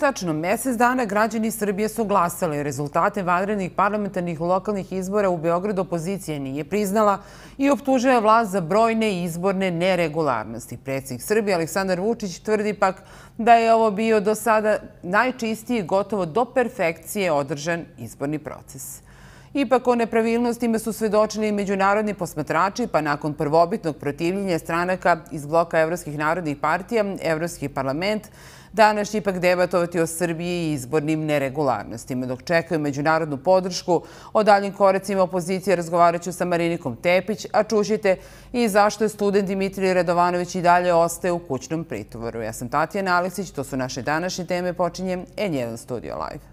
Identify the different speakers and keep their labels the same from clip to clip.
Speaker 1: tačno mesec dana građani Srbije su glasali. Rezultate vanrednih parlamentarnih lokalnih izbora u Beogradu opozicija nije priznala i optužuje vlast za brojne izborne neregularnosti. Predsjednik Srbije Aleksandar Vučić tvrdi pak da je ovo bio do sada najčistiji, gotovo do perfekcije održan izborni proces. Ipak o nepravilnostima su svedočili i međunarodni posmatrači, pa nakon prvobitnog protivljenja stranaka iz bloka Evropskih narodnih partija, Evropski parlament danas će ipak debatovati o Srbiji i izbornim neregularnostima. Dok čekaju međunarodnu podršku, o daljim koracima opozicije razgovarat ću sa Marinikom Tepić, a čućete i zašto je student Dimitrij Radovanović i dalje ostaje u kućnom pritvoru. Ja sam Tatjana Aleksić, to su naše današnje teme, počinjem N1 Studio Live.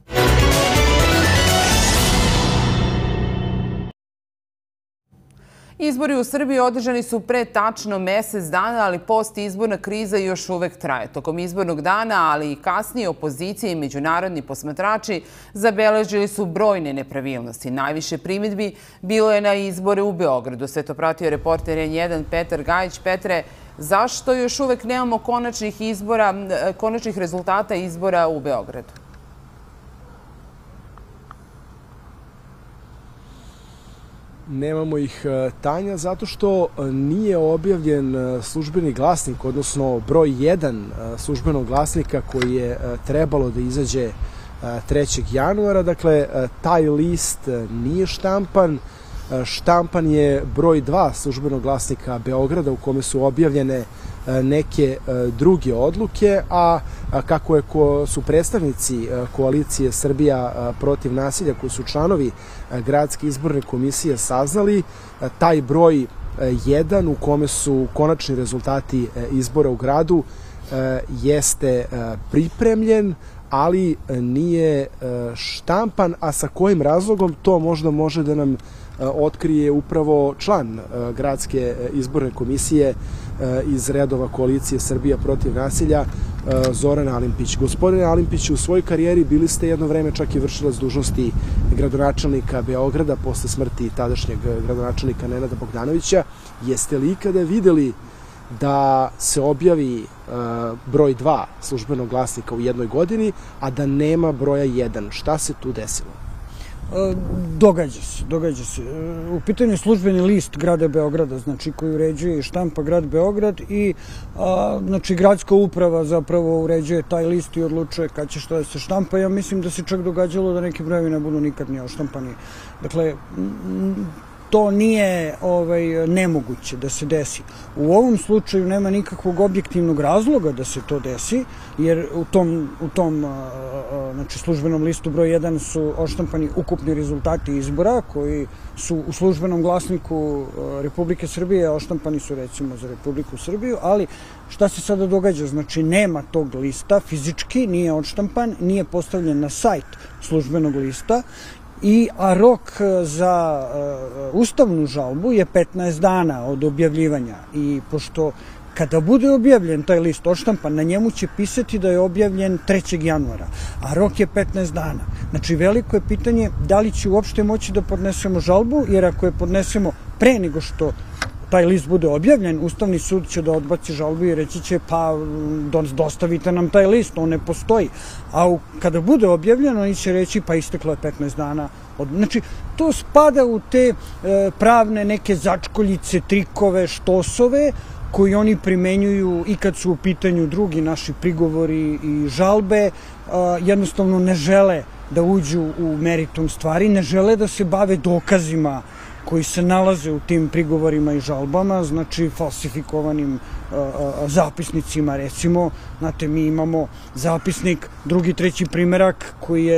Speaker 1: Izbori u Srbiji održani su pre tačno mesec dana, ali postizborna kriza još uvek traje. Tokom izbornog dana, ali i kasnije, opozicije i međunarodni posmatrači zabeležili su brojne nepravilnosti. Najviše primjedbi bilo je na izbore u Beogradu. Sve to pratio reporter N1 Petar Gajić. Petre, zašto još uvek nemamo konačnih rezultata izbora u Beogradu?
Speaker 2: Nemamo ih, Tanja, zato što nije objavljen službeni glasnik, odnosno broj 1 službenog glasnika koji je trebalo da izađe 3. januara. Dakle, taj list nije štampan. Štampan je broj 2 službenog glasnika Beograda u kome su objavljene neke druge odluke, a kako su predstavnici koalicije Srbija protiv nasilja, koji su članovi Gradske izborne komisije, saznali, taj broj 1 u kome su konačni rezultati izbora u gradu jeste pripremljen, ali nije štampan, a sa kojim razlogom to možda može da nam otkrije upravo član Gradske izborne komisije iz redova koalicije Srbija protiv nasilja, Zoran Alimpić. Gospodine Alimpić, u svojoj karijeri bili ste jedno vreme čak i vršilac dužnosti gradonačelnika Beograda posle smrti tadašnjeg gradonačelnika Nenada Bogdanovića. Jeste li ikada videli da se objavi broj 2 službenog glasnika u jednoj godini, a da nema broja 1? Šta se tu desilo?
Speaker 3: Događa se. U pitanju je službeni list grada Beograda, znači koji uređuje i štampa grad Beograd i znači gradska uprava zapravo uređuje taj list i odlučuje kad će šta da se štampa. Ja mislim da se čak događalo da neki brojevi ne budu nikad ni oštampani. Dakle, to nije nemoguće da se desi. U ovom slučaju nema nikakvog objektivnog razloga da se to desi, jer u tom znači, službenom listu broj 1 su oštampani ukupni rezultati izbora koji su u službenom glasniku Republike Srbije, oštampani su recimo za Republiku Srbiju, ali šta se sada događa? Znači, nema tog lista, fizički nije odštampan, nije postavljen na sajt službenog lista, a rok za ustavnu žalbu je 15 dana od objavljivanja i pošto kada bude objavljen taj list odštampan, na njemu će pisati da je objavljen 3. januara, a rok je 15 dana. Znači, veliko je pitanje da li će uopšte moći da podnesemo žalbu, jer ako je podnesemo pre nego što taj list bude objavljen, Ustavni sud će da odbaci žalbu i reći će pa dostavite nam taj list, on ne postoji. A kada bude objavljen, oni će reći pa isteklo je 15 dana. Znači, to spada u te pravne neke začkoljice, trikove, štosove koji oni primenjuju i kad su u pitanju drugi naši prigovori i žalbe. Jednostavno ne žele da uđu u meritum stvari, ne žele da se bave dokazima koji se nalaze u tim prigovorima i žalbama, znači falsifikovanim zapisnicima, recimo. Znate, mi imamo zapisnik, drugi, treći primerak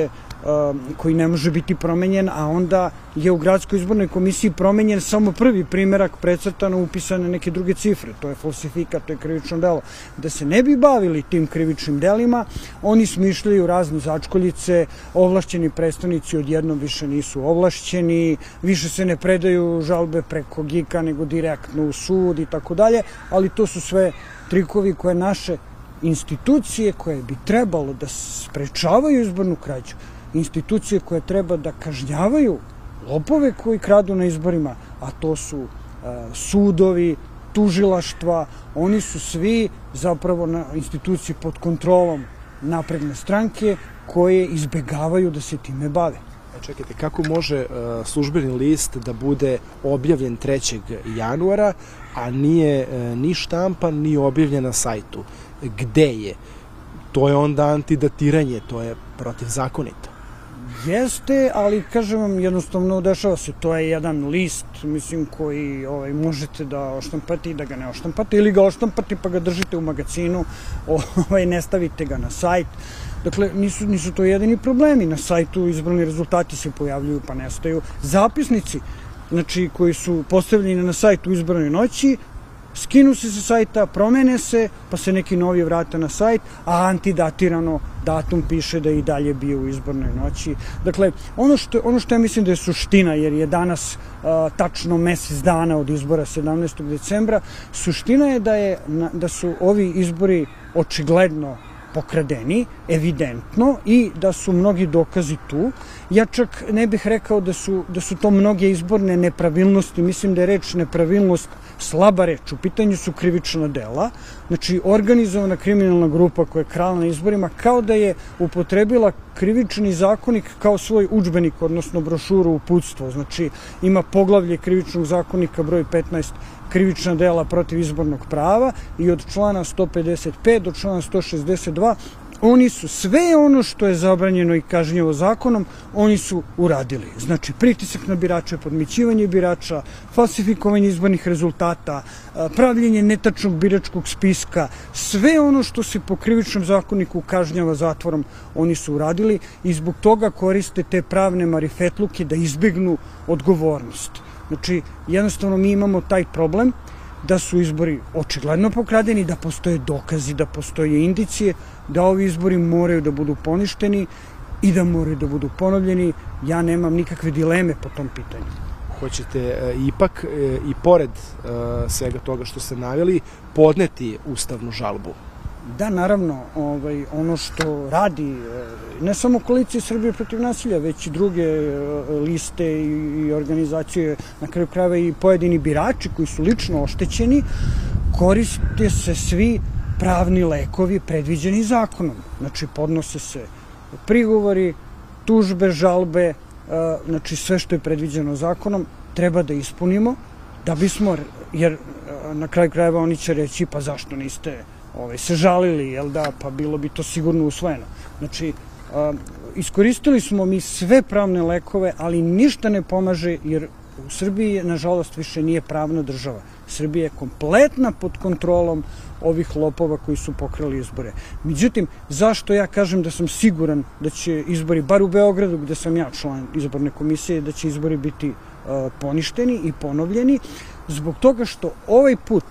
Speaker 3: koji ne može biti promenjen, a onda je u Gradskoj izbornoj komisiji promenjen samo prvi primerak, precrtano upisane neke druge cifre. To je falsifikat, to je krivično delo. Da se ne bi bavili tim krivičnim delima, oni smišljaju razne začkoljice, ovlašćeni predstavnici odjednom više nisu ovlašćeni, više se ne predaju žalbe preko GIK-a nego direktno u sud i tako dalje, ali to su sve trikovi koje naše institucije koje bi trebalo da sprečavaju izbornu krađu, institucije koje treba da kažnjavaju lopove koji kradu na izborima, a to su sudovi, tužilaštva, oni su svi zapravo na instituciji pod kontrolom napredne stranke koje izbegavaju da se time bave.
Speaker 2: Čekajte, kako može službeni list da bude objavljen 3. januara, a nije ni štampan, ni objavljen na sajtu? Gde je? To je onda antidatiranje, to je protivzakonito.
Speaker 3: Jeste, ali kažem vam, jednostavno dešava se. To je jedan list, mislim, koji možete da oštampate i da ga ne oštampate, ili ga oštampate pa ga držite u magazinu, ne stavite ga na sajt. Dakle, nisu to jedini problemi. Na sajtu izborni rezultati se pojavljuju pa nestaju. Zapisnici, znači, koji su postavljeni na sajtu u izbornoj noći, skinu se sa sajta, promene se, pa se neki novi vrata na sajt, a antidatirano datum piše da je i dalje bio u izbornoj noći. Dakle, ono što ja mislim da je suština, jer je danas tačno mesec dana od izbora 17. decembra, suština je da su ovi izbori očigledno pokradeni, evidentno, i da su mnogi dokazi tu. Ja čak ne bih rekao da su to mnoge izborne nepravilnosti, mislim da je reč nepravilnost slaba reč, u pitanju su krivična dela, znači organizovana kriminalna grupa koja je krala na izborima, kao da je upotrebila krivični zakonik kao svoj udžbenik, odnosno brošuru uputstvo, znači ima poglavlje krivičnog zakonika broj 15, krivična dela protiv izbornog prava, i od člana 155 do člana 162 oni su sve ono što je zabranjeno i kažnjivo zakonom, oni su uradili. Znači, pritisak na birače, podmićivanje birača, falsifikovanje izbornih rezultata, pravljenje netačnog biračkog spiska, sve ono što se po krivičnom zakoniku kažnjava zatvorom, oni su uradili, i zbog toga koriste te pravne marifetluke da izbegnu odgovornost. Znači, jednostavno mi imamo taj problem da su izbori očigledno pokradeni, da postoje dokazi, da postoje indicije, da ovi izbori moraju da budu poništeni i da moraju da budu ponovljeni. Ja nemam nikakve dileme po tom pitanju.
Speaker 2: Hoćete ipak i pored svega toga što ste naveli podneti ustavnu žalbu?
Speaker 3: Da, naravno, ono što radi ne samo Koalicija Srbije protiv nasilja, već i druge liste i organizacije, na kraju krajeva i pojedini birači koji su lično oštećeni, koriste se svi pravni lekovi predviđeni zakonom. Znači, podnose se prigovori, tužbe, žalbe, znači sve što je predviđeno zakonom treba da ispunimo, da bismo, jer na kraju krajeva oni će reći pa zašto niste se žalili, jel da, pa bilo bi to sigurno usvojeno. Znači, iskoristili smo mi sve pravne lekove, ali ništa ne pomaže, jer u Srbiji, nažalost, više nije pravna država. Srbija je kompletna pod kontrolom ovih lopova koji su pokrali izbore. Međutim, zašto ja kažem da sam siguran da će izbori, bar u Beogradu, gde sam ja član izborne komisije, da će izbori biti poništeni i ponovljeni? Zbog toga što ovaj put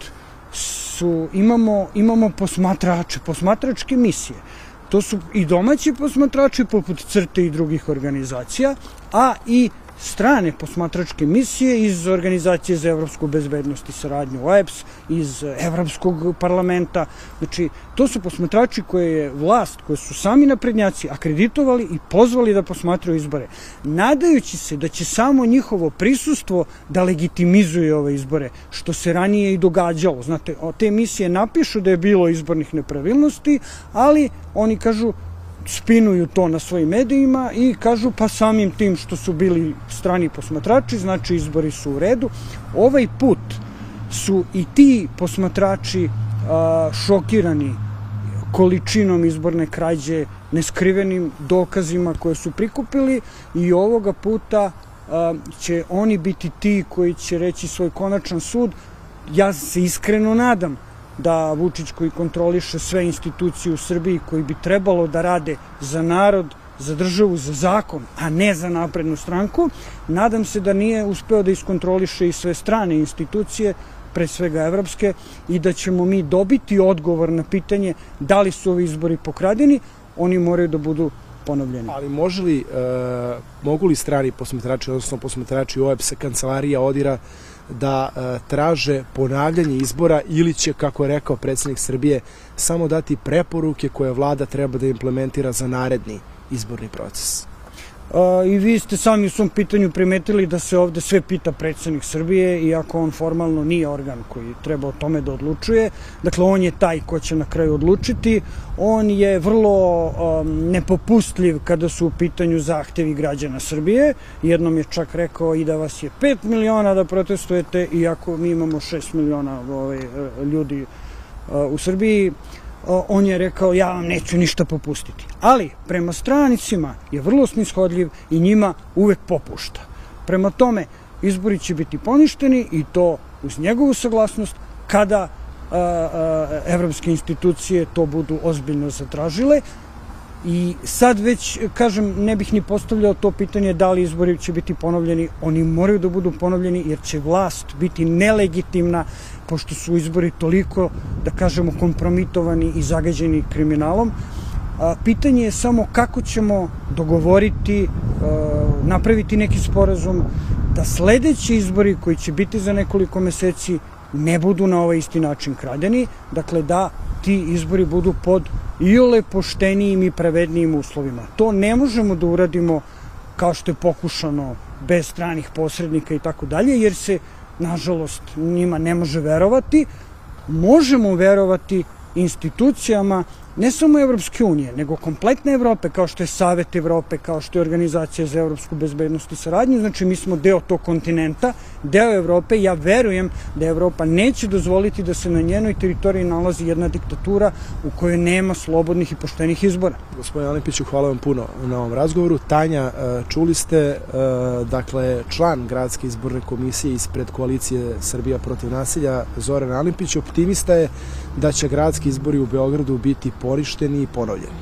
Speaker 3: imamo posmatrače, posmatračke misije. To su i domaći posmatrači poput CRTE i drugih organizacija, a i strane posmatračke misije iz Organizacije za evropsku bezbednost i saradnju OEBS, iz Evropskog parlamenta. Znači, to su posmatrači koje je vlast, koje su sami naprednjaci akreditovali i pozvali da posmatraju izbore, nadajući se da će samo njihovo prisustvo da legitimizuje ove izbore, što se ranije i događalo. Znate, te misije napišu da je bilo izbornih nepravilnosti, ali oni kažu, spinuju to na svojim medijima i kažu pa samim tim što su bili strani posmatrači, znači izbori su u redu. Ovaj put su i ti posmatrači šokirani količinom izborne krađe, neskrivenim dokazima koje su prikupili, i ovoga puta će oni biti ti koji će reći svoj konačan sud. Ja se iskreno nadam da Vučić, koji kontroliše sve institucije u Srbiji, koji bi trebalo da rade za narod, za državu, za zakon, a ne za naprednu stranku, nadam se da nije uspeo da iskontroliše i sve strane institucije, pre svega evropske, i da ćemo mi dobiti odgovor na pitanje da li su ovi izbori pokradeni. Oni moraju da budu ponovljeni.
Speaker 2: Ali mogu li strani posmatrači, odnosno posmatrači OEBS-a, kancelarija ODIR-a, da traže ponavljanje izbora, ili će, kako je rekao predsjednik Srbije, samo dati preporuke koje vlada treba da implementira za naredni izborni proces?
Speaker 3: I vi ste sami u svom pitanju primetili da se ovde sve pita predsjednik Srbije, iako on formalno nije organ koji treba o tome da odlučuje. Dakle, on je taj ko će na kraju odlučiti. On je vrlo nepopustljiv kada su u pitanju zahtevi građana Srbije. Jednom je čak rekao i da vas je 5 miliona da protestujete, iako mi imamo 6 miliona ljudi u Srbiji. On je rekao, ja vam neću ništa popustiti. Ali, prema stranicima je vrlo snishodljiv i njima uvek popušta. Prema tome, izbori će biti poništeni i to uz njegovu saglasnost kada evropske institucije to budu ozbiljno zatražile. I sad već, kažem, ne bih ni postavljao to pitanje da li izbori će biti ponovljeni. Oni moraju da budu ponovljeni jer će vlast biti nelegitimna pošto su izbori toliko, da kažemo, kompromitovani i zagađeni kriminalom. Pitanje je samo kako ćemo dogovoriti, napraviti neki sporazum da sledeći izbori koji će biti za nekoliko meseci ne budu na ovaj isti način kradeni, dakle da ti izbori budu pod iole poštenijim i pravednijim uslovima. To ne možemo da uradimo kao što je pokušano bez stranih posrednika i tako dalje, jer se, nažalost, njima ne može verovati. Možemo verovati institucijama ne samo Evropske unije, nego kompletne Evrope, kao što je Savet Evrope, kao što je Organizacija za evropsku bezbednost i saradnju. Znači, mi smo deo tog kontinenta, deo Evrope. Ja verujem da Evropa neće dozvoliti da se na njenoj teritoriji nalazi jedna diktatura u kojoj nema slobodnih i poštenih izbora.
Speaker 2: Gospodine Alimpiću, hvala vam puno na ovom razgovoru. Tanja, čuli ste, dakle, član Gradske izborne komisije ispred koalicije Srbija protiv nasilja, Zoran Alimpić, optimista je da će gradski izbori u Beogradu biti poništeni i ponovljeni.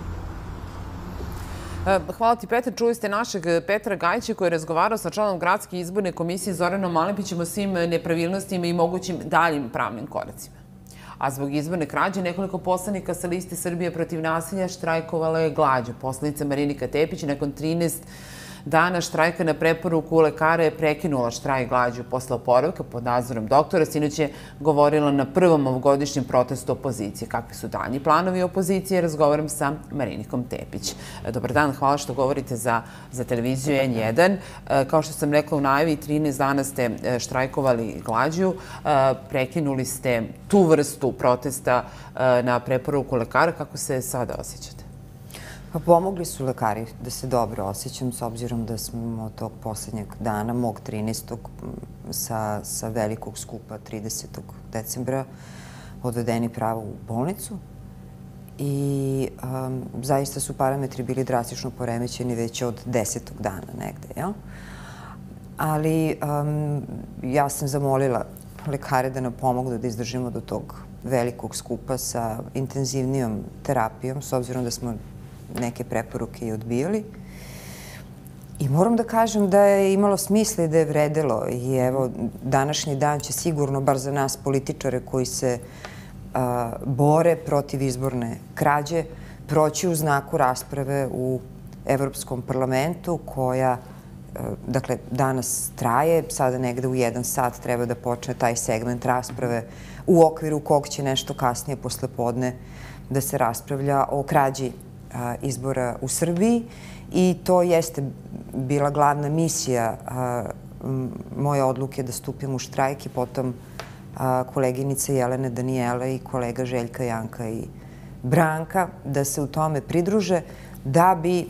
Speaker 1: Hvala ti, Petar. Čuli ste našeg Petra Gajića koji je razgovarao sa članom Gradske izborne komisije Zoranom Alimpićem o svim nepravilnostima i mogućim daljim pravnim koracima. A zbog izborne krađe nekoliko poslanika sa liste Srbije protiv nasilja štrajkovala je glađu. Poslanica Marinika Tepić nakon 13 dana štrajka na preporuku lekara je prekinula štrajk glađu posle oporavka pod nadzorom doktora. Sinoć je govorila na prvom ovogodišnjem protestu opozicije. Kakvi su dalji planovi opozicije? Razgovaram sa Marinikom Tepić. Dobar dan, hvala što govorite za televiziju N1. Kao što sam rekla u najavi, 13 dana ste štrajkovali glađu. Prekinuli ste tu vrstu protesta na preporuku lekara. Kako se sada osjećate?
Speaker 4: Pa pomogli su lekari da se dobro osjećam, s obzirom da smo tog poslednjeg dana, mog 13. sa velikog skupa 30. decembra odvedeni pravo u bolnicu. I zaista su parametri bili drastično poremećeni već od 10. dana negde. Ali ja sam zamolila lekare da nam pomognu da izdržimo do tog velikog skupa sa intenzivnijom terapijom, s obzirom da smo neke preporuke i odbijali. I moram da kažem da je imalo smisla i da je vredelo. I evo, današnji dan će sigurno, bar za nas političare koji se bore protiv izborne krađe, proći u znaku rasprave u Evropskom parlamentu koja, dakle, danas traje. Sada negde u 1 sat treba da počne taj segment rasprave u okviru kog će nešto kasnije posle podne da se raspravlja o krađi izbora u Srbiji i to jeste bila glavna misija moje odluke da stupim u štrajk i potom koleginice Jelene Danijele i kolega Željka, Janka i Branka da se u tome pridruže da bi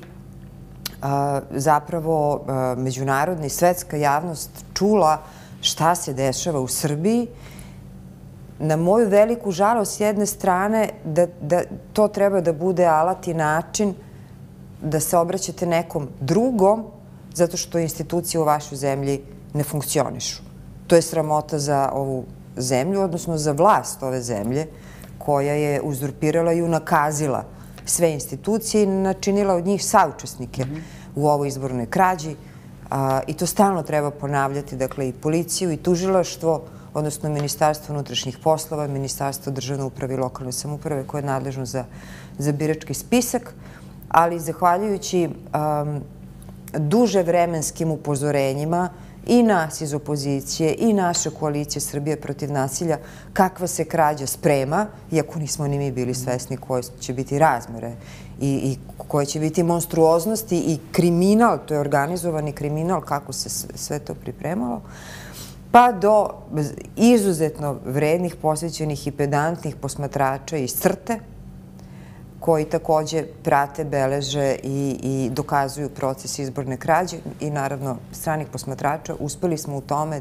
Speaker 4: zapravo međunarodna i svetska javnost čula šta se dešava u Srbiji. Na moju veliku žalost s jedne strane da to treba da bude alat i način da se obraćate nekom drugom zato što institucije u vašoj zemlji ne funkcionišu. To je sramota za ovu zemlju, odnosno za vlast ove zemlje koja je uzurpirala i unakazila sve institucije i načinila od njih saučesnike u ovoj izbornoj krađi. I to stalno treba ponavljati, dakle i policiju i tužilaštvo, odnosno Ministarstvo unutrašnjih poslova, Ministarstvo državne uprave i lokalne samouprave koje je nadležno za birački spisak, ali zahvaljujući duže vremenskim upozorenjima i nas iz opozicije i naše koalicije Srbije protiv nasilja kakva se krađa sprema, iako nismo ni mi bili svesni koje će biti razmere i koje će biti monstruoznosti i kriminal, to je organizovani kriminal, kako se sve to pripremalo, pa do izuzetno vrednih, posvećenih i pedantnih posmatrača iz CRTE, koji takođe prate, beleže i dokazuju proces izborne krađe i naravno stranih posmatrača. Uspeli smo u tome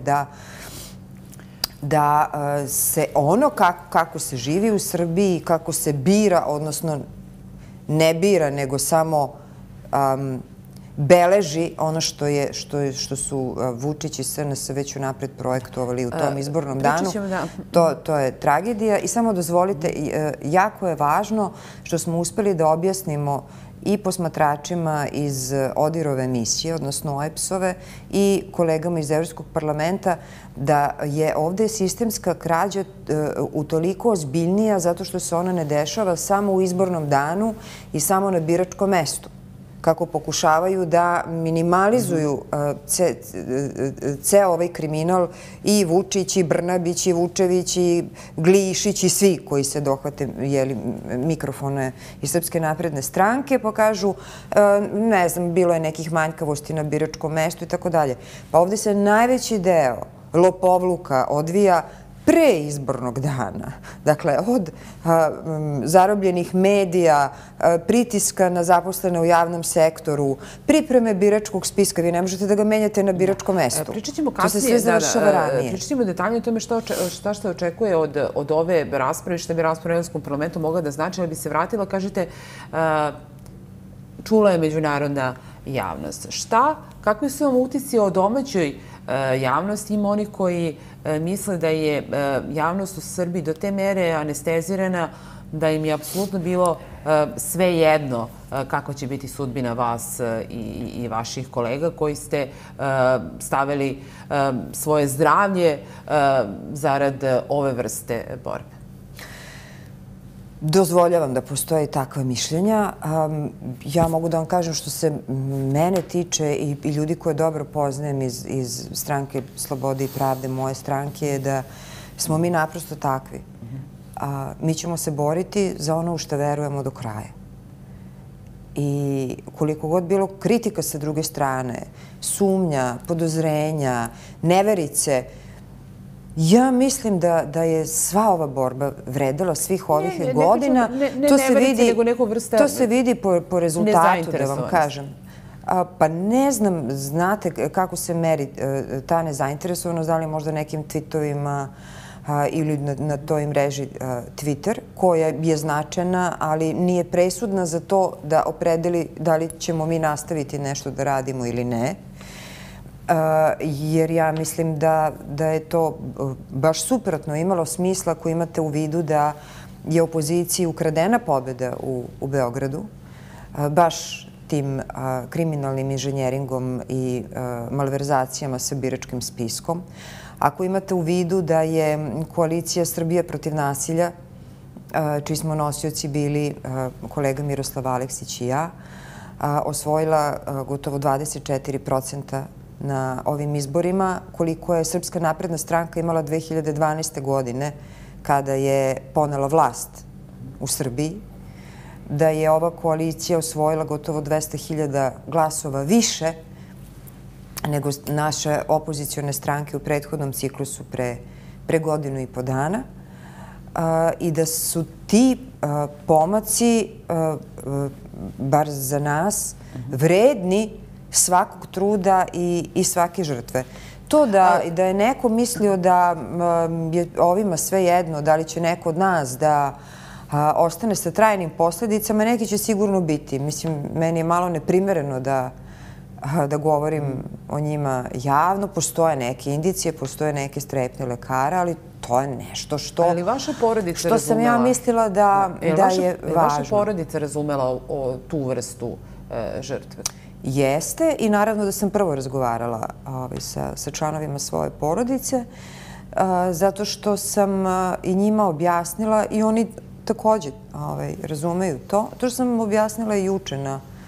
Speaker 4: da se ono kako se živi u Srbiji, kako se bira, odnosno ne bira, nego samo beleži ono što su Vučić i SNS već unapred projektovali u tom izbornom danu. To je tragedija. I samo dozvolite, jako je važno što smo uspeli da objasnimo i posmatračima iz ODIHR-ove misije, odnosno OEBS-ove, i kolegama iz Evropskog parlamenta da je ovde sistemska krađa utoliko ozbiljnija zato što se ona ne dešava samo u izbornom danu i samo na biračkom mestu. Kako pokušavaju da minimalizuju ceo ovaj kriminal i Vučić, i Brnabić, i Vučević, i Glišić, i svi koji se dohvate mikrofone iz Srpske napredne stranke, pa kažu, ne znam, bilo je nekih manjkavosti na biračkom mestu i tako dalje. Pa ovde se najveći deo lopovluka odvija pre izbornog dana. Dakle, od zarobljenih medija, pritiska na zaposlene u javnom sektoru, pripreme biračkog spiska. Vi ne možete da ga menjate na biračkom mestu.
Speaker 1: Pričat ćemo
Speaker 4: kasnije. To se sve završava ranije.
Speaker 1: Pričat ćemo detaljno o tome šta se očekuje od ove rasprave, šta bi rasprava u Evropskom parlamentu mogla da znači, ali bi se vratila, kažete, čula je međunarodna javnost. Kakvi su vam utisci o domaćoj javnosti? Ima oni koji misle da je javnost u Srbiji do te mere anestezirana da im je apsolutno bilo sve jedno kako će biti sudbina vas i vaših kolega koji ste stavili svoje zdravlje zarad ove vrste borbe.
Speaker 4: Dozvoljavam da postoje takva mišljenja. Ja mogu da vam kažem što se mene tiče i ljudi koje dobro poznajem iz stranke Slobode i pravde, moje stranke, je da smo mi naprosto takvi. Mi ćemo se boriti za ono u što verujemo do kraja. I koliko god bilo kritika sa druge strane, sumnja, podozrenja, neverice, ja mislim da je sva ova borba vredela svih ovih godina. To se vidi po rezultatu, da vam kažem. Pa ne znam, znate kako se meri ta nezainteresovanost, da li možda nekim tweetovima ili na toj mreži Twitter, koja je značajna, ali nije presudna za to da opredeli da li ćemo mi nastaviti nešto da radimo ili ne. Jer ja mislim da je to baš suprotno imalo smisla ako imate u vidu da je opoziciji ukradena pobjeda u Beogradu, baš tim kriminalnim inženjeringom i malverzacijama sa biračkim spiskom. Ako imate u vidu da je koalicija Srbije protiv nasilja, čiji smo nosioci bili kolega Miroslav Aleksić i ja, osvojila gotovo 24% na ovim izborima, koliko je Srpska napredna stranka imala 2012. godine kada je ponela vlast u Srbiji, da je ova koalicija osvojila gotovo 200.000 glasova više nego naše opozicione stranke u prethodnom ciklusu pre godinu i po dana i da su ti pomaci, bar za nas, vredni svakog truda i svake žrtve. To da je neko mislio da je ovima sve jedno, da li će neko od nas da ostane sa trajnim posledicama, neki će sigurno biti. Mislim, meni je malo neprimereno da govorim o njima javno. Postoje neke indicije, postoje neke strepnje lekara, ali to je nešto što sam ja mislila da je važno.
Speaker 1: Vaša porodica razumela tu vrstu žrtve?
Speaker 4: Jeste i naravno da sam prvo razgovarala sa članovima svoje porodice, zato što sam i njima objasnila i oni takođe razumeju to. To što sam objasnila i juče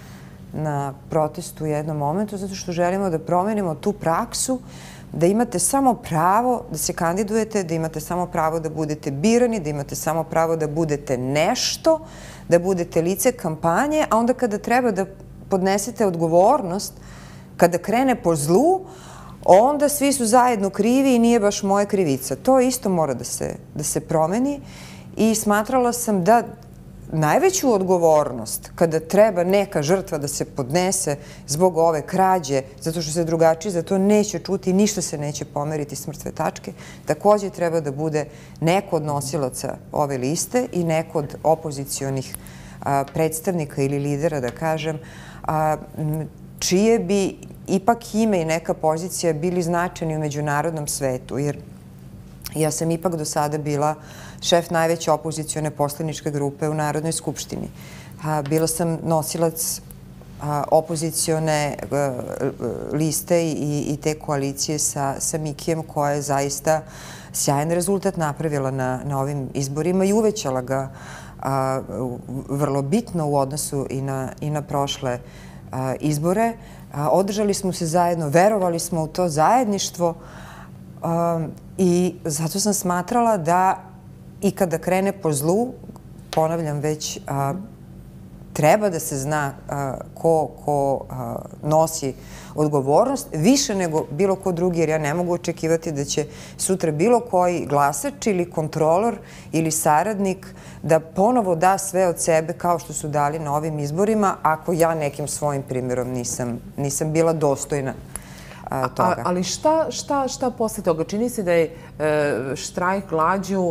Speaker 4: na protestu u jednom momentu, zato što želimo da promenimo tu praksu, da imate samo pravo da se kandidujete, da imate samo pravo da budete birani, da imate samo pravo da budete nešto, da budete lice kampanje, a onda kada treba da podnesete odgovornost, kada krene po zlu, onda svi su zajedno krivi i nije baš moja krivica. To isto mora da se promeni i smatrala sam da najveću odgovornost kada treba neka žrtva da se podnese zbog ove krađe, zato što se drugačiji za to neće čuti, ništa se neće pomeriti s mrtve tačke, takođe treba da bude neko od nosilaca ove liste i neko od opozicionih predstavnika ili lidera, da kažem, čije bi ipak ime i neka pozicija bili značajni u međunarodnom svetu, jer ja sam ipak do sada bila šef najveće opozicione poslaničke grupe u Narodnoj skupštini. Bila sam nosilac opozicione liste i te koalicije sa Mikijem, koja je zaista sjajan rezultat napravila na ovim izborima i uvećala ga vrlo bitno u odnosu i na prošle izbore. Održali smo se zajedno, verovali smo u to zajedništvo i zato sam smatrala da i kada krene po zlu, ponavljam već, treba da se zna ko nosi odgovornost, više nego bilo ko drugi, jer ja ne mogu očekivati da će sutra bilo koji glasač ili kontrolor ili saradnik da ponovo da sve od sebe kao što su dali na ovim izborima, ako ja nekim svojim primjerom nisam bila dostojna toga.
Speaker 1: Ali šta posle toga? Čini se da je štrajk glađu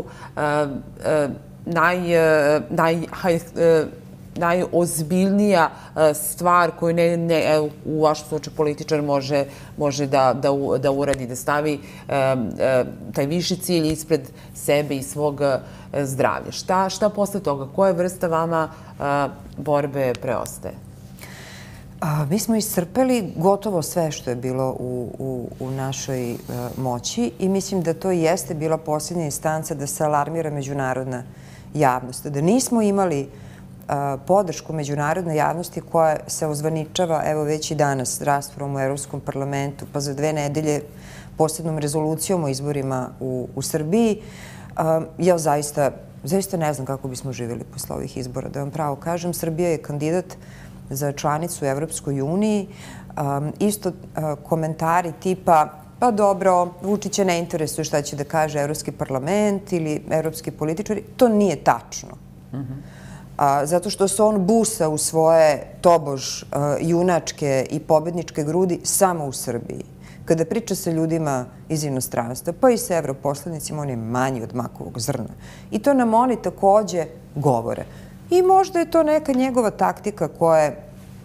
Speaker 1: najozbiljnija stvar koju u vašem slučaju političar može da uradi, da stavi taj viši cilj ispred sebe i svog zdravlja. Šta posle toga? Koja vrsta vama borbe preostaje?
Speaker 4: Mi smo iscrpeli gotovo sve što je bilo u našoj moći i mislim da to jeste bila posljednja instanca da se alarmira međunarodna javnost. Da nismo imali podršku međunarodne javnosti koja se ozvaničava, evo već i danas, raspravom u Evropskom parlamentu, pa za 2 nedelje posebnom rezolucijom o izborima u Srbiji, ja zaista ne znam kako bismo živjeli posle ovih izbora. Da vam pravo kažem, Srbija je kandidat za članicu u Evropskoj uniji. Isto komentari tipa, pa dobro, Vučića ne interesuje šta će da kaže Evropski parlament ili evropski političari. To nije tačno. Zato što se on busa u svoje tobož junačke i pobedničke grudi samo u Srbiji. Kada priča sa ljudima iz inostranstva, pa i sa evroposlanicima, on je manji od makovog zrna. I to nam oni takođe govore. I možda je to neka njegova taktika koja je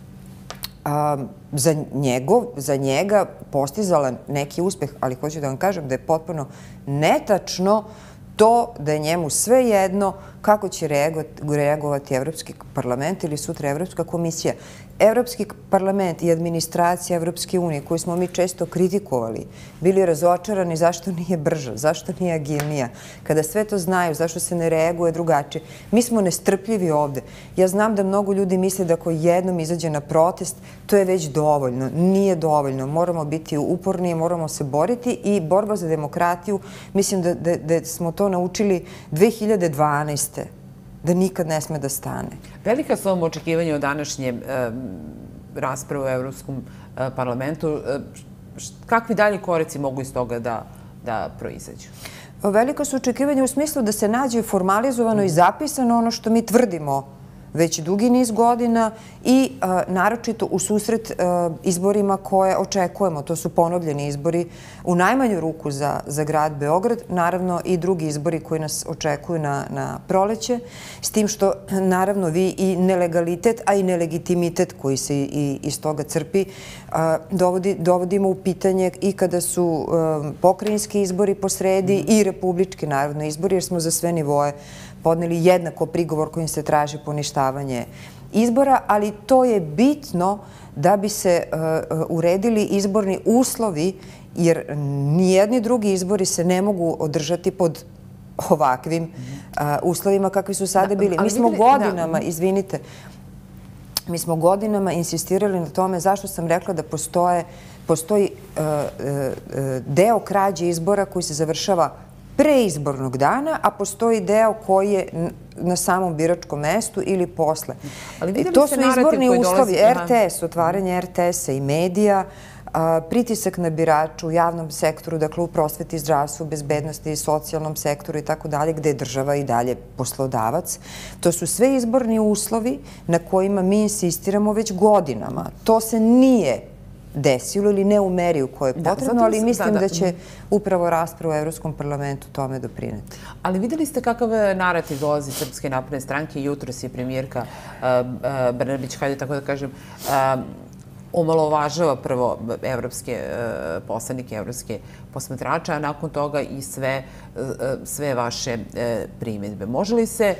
Speaker 4: za njega postizala neki uspeh, ali hoću da vam kažem da je potpuno netačno to da je njemu sve jedno kako će reagovati Evropski parlament ili sutra Evropska komisija. Evropski parlament i administracija Evropske unije, koju smo mi često kritikovali, bili razočarani zašto nije brža, zašto nije agilnija. Kada sve to znaju, zašto se ne reaguje drugačije. Mi smo nestrpljivi ovde. Ja znam da mnogo ljudi misle da ako jednom izađe na protest, to je već dovoljno. Nije dovoljno. Moramo biti uporni, moramo se boriti i borba za demokratiju, mislim da smo to naučili 2012. da nikad ne sme da stane.
Speaker 1: Velika su vam očekivanja o današnje rasprave u Evropskom parlamentu. Kakvi dalji koraci mogu iz toga da proizađu?
Speaker 4: Velika su očekivanja u smislu da se nađe formalizovano i zapisano ono što mi tvrdimo već dugi niz godina i naročito u susret izborima koje očekujemo. To su ponovljeni izbori u najmanju ruku za grad Beograd, naravno i drugi izbori koji nas očekuju na proleće, s tim što naravno vi i nelegalitet, a i nelegitimitet koji se iz toga crpi dovodimo u pitanje i kada su pokrajinski izbori posredi i republički naravno izbori, jer smo za sve nivoje podneli jednako prigovor kojim se traži poništavanje izbora, ali to je bitno da bi se uredili izborni uslovi, jer nijedni drugi izbori se ne mogu održati pod ovakvim uslovima kakvi su sada bili. Mi smo godinama, izvinite, mi smo godinama insistirali na tome zašto sam rekla da postoji deo krađe izbora koji se završava pre izbornog dana, a postoji deo koji je na samom biračkom mestu ili posle. To su izborni uslovi, RTS, otvaranje RTS-a i medija, pritisak na biraču u javnom sektoru, dakle u prosveti, zdravstvu, bezbednosti, socijalnom sektoru i tako dalje, gde je država i dalje poslodavac. To su sve izborni uslovi na kojima mi insistiramo već godinama. To se nije desilo ili ne u meri u kojoj je potrebno, ali mislim da će upravo rasprava u Evropskom parlamentu tome doprineti.
Speaker 1: Ali videli ste kakav narativ dolazi Srpske napredne stranke. Jutros je premijerka Brnabić, hajde tako da kažem, omalovažava prvo evropske poslanike, evropske posmatrače, a nakon toga i sve vaše primjedbe. Može li se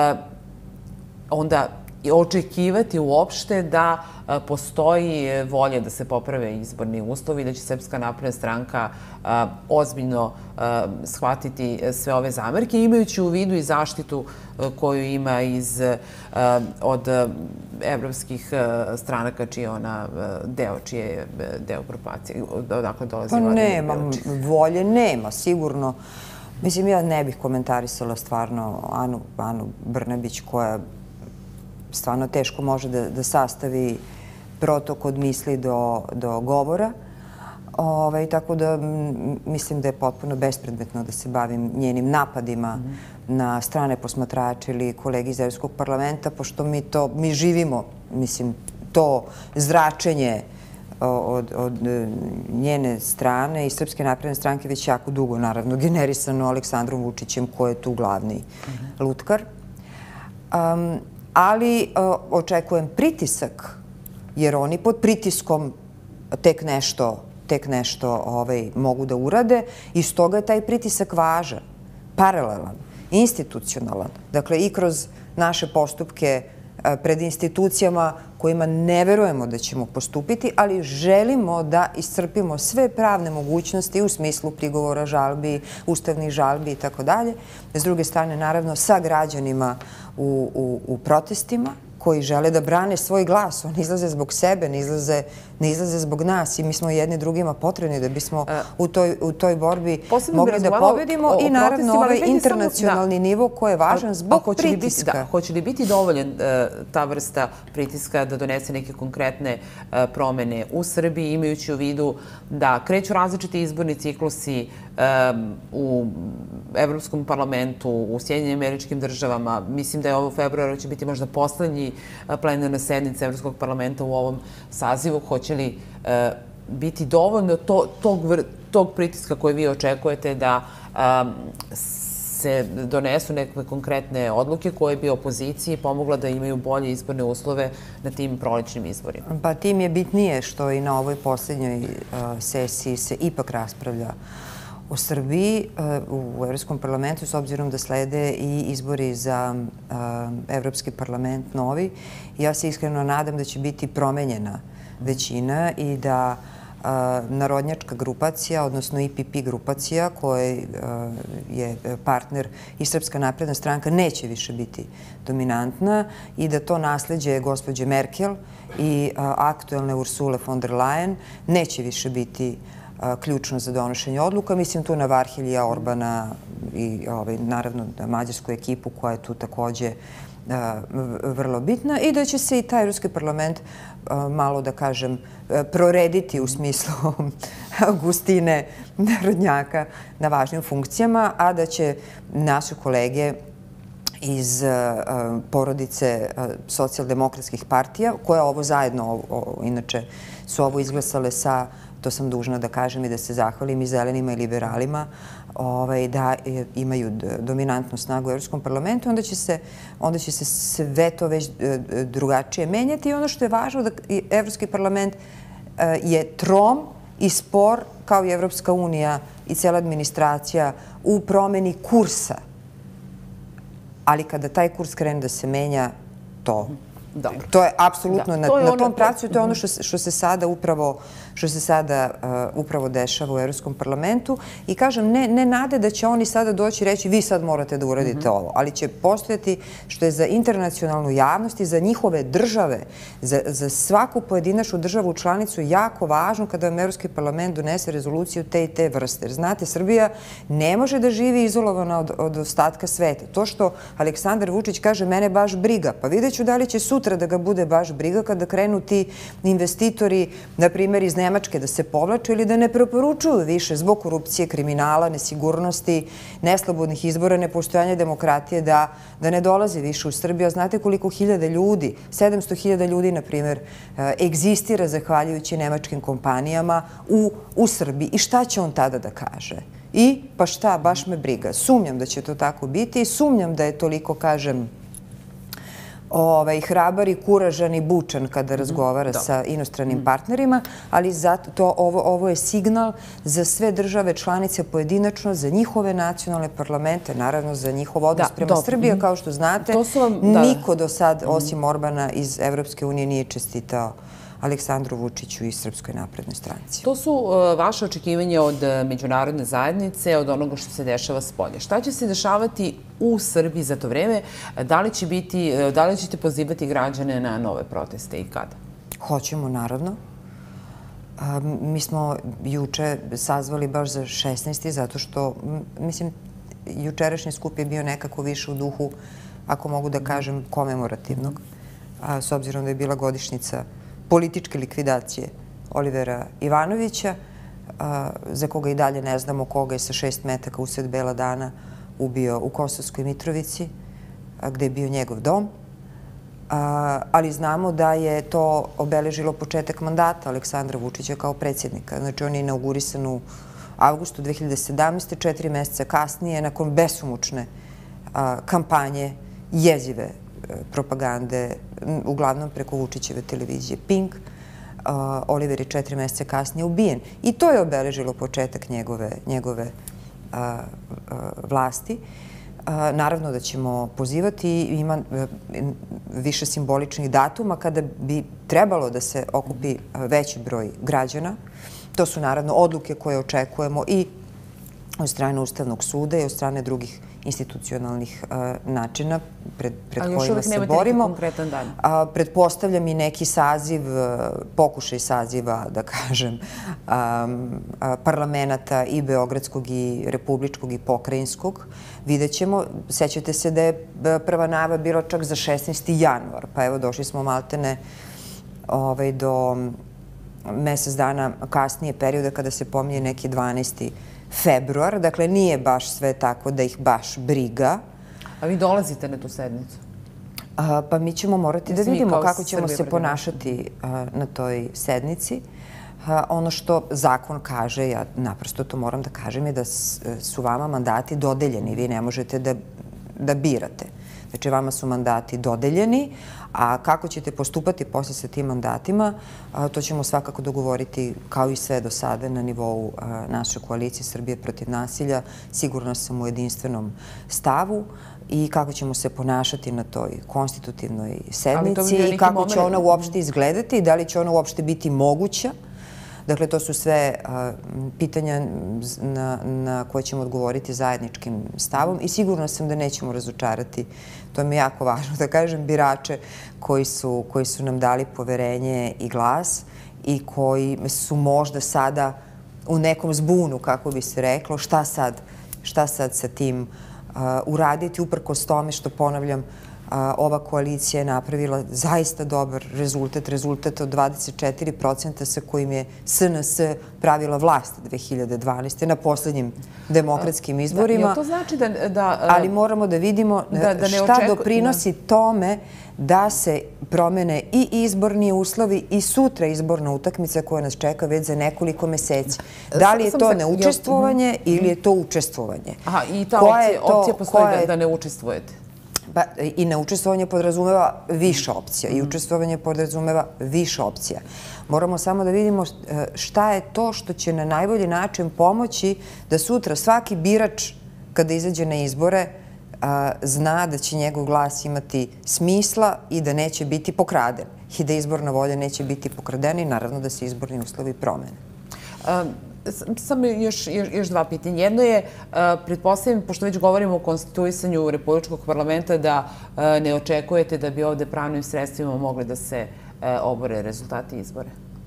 Speaker 1: onda očekivati uopšte da postoji volja da se poprave izborni uslovi, da će Srpska napredna stranka ozbiljno shvatiti sve ove zamerke, imajući u vidu i zaštitu koju ima od evropskih stranaka čiji je ona deo grupacije, odakle dolazi Vladimir Beočin?
Speaker 4: Nema volje, nema, sigurno. Mislim, ja ne bih komentarisala stvarno Anu Brnabić, koja stvarno teško može da sastavi protok od misli do govora. Tako da mislim da je potpuno bespredmetno da se bavim njenim napadima na strane posmatrače ili kolege iz Evropskog parlamenta, pošto mi živimo, mislim, to zračenje od njene strane i Srpske napredne stranke već jako dugo, naravno, generisano Aleksandrom Vučićem, koji je tu glavni lutkar. Ali očekujem pritisak, jer oni pod pritiskom tek nešto mogu da urade i stoga je taj pritisak važan, paralelan, institucionalan. Dakle, i kroz naše postupke pred institucijama kojima ne verujemo da ćemo postupiti, ali želimo da iscrpimo sve pravne mogućnosti u smislu prigovora, žalbi, ustavnih žalbi i tako dalje. S druge strane, naravno, sa građanima u protestima koji žele da brane svoj glas. Oni izlaze zbog sebe, ne izlaze zbog nas i mi smo jedni drugima potrebni da bismo u toj borbi mogli da pobedimo i naravno ovaj internacionalni nivo koji je važan zbog pritiska.
Speaker 1: Hoće li biti dovoljan ta vrsta pritiska da donese neke konkretne promene u Srbiji, imajući u vidu da kreću različiti izborni ciklusi u Evropskom parlamentu, u Sjedinjenim Američkim Državama. Mislim da je ovo u februaru će biti možda poslednji plenarna sednica Evropskog parlamenta u ovom sazivu. Hoće li biti dovoljno tog pritiska koje vi očekujete da se donesu neke konkretne odluke koje bi opoziciji pomogla da imaju bolje izborne uslove na tim prolećnim izborima?
Speaker 4: Pa tim je bitnije što i na ovoj poslednjoj sesiji se ipak raspravlja o Srbiji u Evropskom parlamentu, s obzirom da slede i izbori za Evropski parlament novi. Ja se iskreno nadam da će biti promenjena većina i da narodnjačka grupacija, odnosno IPP grupacija, koja je partner i Srpska napredna stranka, neće više biti dominantna i da to nasleđe gospođe Merkel i aktuelne Ursule von der Leyen neće više biti ključno za donošenje odluka. Mislim tu na Varhelija, Orbana i naravno mađarsku ekipu koja je tu takođe vrlo bitna i da će se i taj Ruski parlament malo, da kažem, prorediti u smislu gustine narodnjaka na važnim funkcijama, a da će naše kolege iz porodice socijaldemokratskih partija, koje ovo zajedno, inače su ovo izglasale sa, to sam dužna da kažem i da se zahvalim i zelenima i liberalima, da imaju dominantnu snagu u Evropskom parlamentu, onda će se sve to već drugačije menjati i ono što je važno da Evropski parlament je trom i spor kao i Evropska unija i cela administracija u promeni kursa. Ali kada taj kurs krene da se menja, to To je apsolutno na tom pravcu i to je ono što se sada upravo dešava u Evropskom parlamentu. I kažem, ne nade da će oni sada doći i reći vi sad morate da uradite ovo, ali će postojati što je za internacionalnu javnost i za njihove države, za svaku pojedinačnu državu članicu jako važno kada vam Evropski parlament donese rezoluciju te i te vrste. Jer znate, Srbija ne može da živi izolovana od ostatka sveta. To što Aleksandar Vučić kaže mene baš briga, pa vidjet ću da li će sutra da ga bude baš briga kada krenu ti investitori, na primjer iz Nemačke, da se povlaču ili da ne preporučuju više zbog korupcije, kriminala, nesigurnosti, neslobodnih izbora, nepostojanja demokratije, da ne dolaze više u Srbiju. A znate koliko hiljada ljudi, 700.000 ljudi, na primjer, egzistira zahvaljujući nemačkim kompanijama u Srbiji. I šta će on tada da kaže? I pa šta, baš me briga. Sumnjam da će to tako biti i sumnjam da je toliko, kažem, hrabar i kuražan i bučan kada razgovara sa inostranim partnerima, ali zato ovo je signal za sve države članice pojedinačno, za njihove nacionalne parlamente, naravno za njihov odnos prema Srbiji. Kao što znate, niko do sad, osim Orbana iz Evropske unije, nije čestitao Aleksandru Vučiću i Srpskoj naprednoj stranci.
Speaker 1: To su vaše očekivanje od međunarodne zajednice, od onoga što se dešava spolje. Šta će se dešavati u Srbiji za to vreme? Da li ćete pozivati građane na nove proteste i kada?
Speaker 4: Hoćemo, naravno. Mi smo juče sazvali baš za 16. zato što, mislim, jučerašnji skup je bio nekako više u duhu, ako mogu da kažem, komemorativnog, s obzirom da je bila godišnjica političke likvidacije Olivera Ivanovića, za koga i dalje ne znamo koga je sa 6 metaka usred bela dana ubio u Kosovskoj Mitrovici, gde je bio njegov dom. Ali znamo da je to obeležilo početak mandata Aleksandra Vučića kao predsjednika. Znači, on je inaugurisan u avgustu 2017. 4 meseca kasnije, nakon besomučne kampanje, jezive propagande, uglavnom preko Vučićeve televizije Pink. Oliver je 4 meseca kasnije ubijen. I to je obeležilo početak njegove vlasti. Naravno da ćemo pozivati, ima više simboličnih datuma kada bi trebalo da se okupi veći broj građana. To su naravno odluke koje očekujemo i od strane Ustavnog suda i od strane drugih institucionalnih načina pred kojima se borimo. Ali još uvijek nemate neki
Speaker 1: konkretan dan?
Speaker 4: Pretpostavljam i neki saziv, pokušaj saziva, da kažem, parlamenta i beogradskog i republičkog i pokrajinskog. Vidjet ćemo. Sećate se da je prva najava bila čak za 16. januar, pa evo došli smo maltene do mesec dana kasnije perioda kada se pominje neki 12. februar. Dakle, nije baš sve tako da ih baš briga.
Speaker 1: A vi dolazite na tu sednicu?
Speaker 4: Pa mi ćemo morati da vidimo kako ćemo se ponašati na toj sednici. Ono što zakon kaže, ja naprosto to moram da kažem, je da su vama mandati dodeljeni. Vi ne možete da birate. Znači, vama su mandati dodeljeni, a kako ćete postupati posle sa tim mandatima, to ćemo svakako dogovoriti kao i sve do sada na nivou naše koalicije Srbije protiv nasilja. Sigurno sam u jedinstvenom stavu i kako ćemo se ponašati na toj konstitutivnoj sednici i kako će ona uopšte izgledati i da li će ona uopšte biti moguća. Dakle, to su sve pitanja na koje ćemo odgovoriti zajedničkim stavom i sigurno sam da nećemo razočarati, to mi je jako važno da kažem, birače koji su nam dali poverenje i glas i koji su možda sada u nekom zbunu, kako bi se reklo, šta sad sa tim uraditi, uprkos tome što, ponavljam, ova koalicija je napravila zaista dobar rezultat od 24% sa kojim je SNS pravila vlast 2012. na poslednjim demokratskim izborima.
Speaker 1: To znači da...
Speaker 4: Ali moramo da vidimo šta doprinosi tome da se promene i izborni uslovi i sutra izborna utakmica koja nas čeka već za nekoliko meseci. Da li je to neučestvovanje ili je to učestvovanje?
Speaker 1: Aha, i ta opcija postoji da ne učestvujete?
Speaker 4: I neučestvovanje podrazumeva više opcija i učestvovanje podrazumeva više opcija. Moramo samo da vidimo šta je to što će na najbolji način pomoći da sutra svaki birač kada izađe na izbore zna da će njegov glas imati smisla i da neće biti pokraden i da izborna volja neće biti pokradena i naravno da se izborni uslovi promene.
Speaker 1: Samo još dva pitanja. Jedno je, pretpostavljam, pošto već govorimo o konstituisanju Republičkog parlamenta, da ne očekujete da bi ovde pravnim sredstvima mogli da se obore rezultati izbora.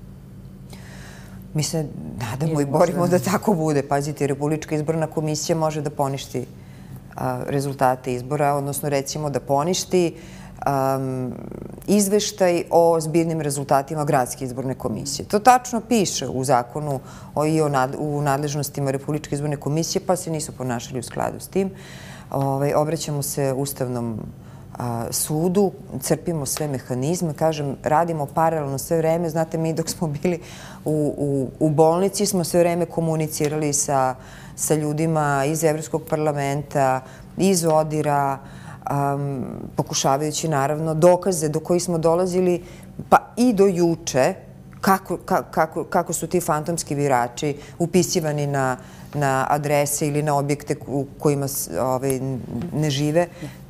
Speaker 4: Mi se nadamo i borimo da tako bude. Pazite, Republička izborna komisija može da poništi rezultate izbora, odnosno recimo da poništi izveštaj o zbirnim rezultatima Gradske izborne komisije. To tačno piše u zakonu i u nadležnostima Republičke izborne komisije, pa se nisu ponašali u skladu s tim. Obraćamo se Ustavnom sudu, crpimo sve mehanizme, kažem, radimo paralelno sve vreme. Znate, mi dok smo bili u bolnici smo sve vreme komunicirali sa ljudima iz Evropskog parlamenta, iz ODIR-a, pokušavajući naravno dokaze do kojih smo dolazili, pa i do juče, kako su ti fantomski birači upisivani na adrese ili na objekte u kojima ne žive,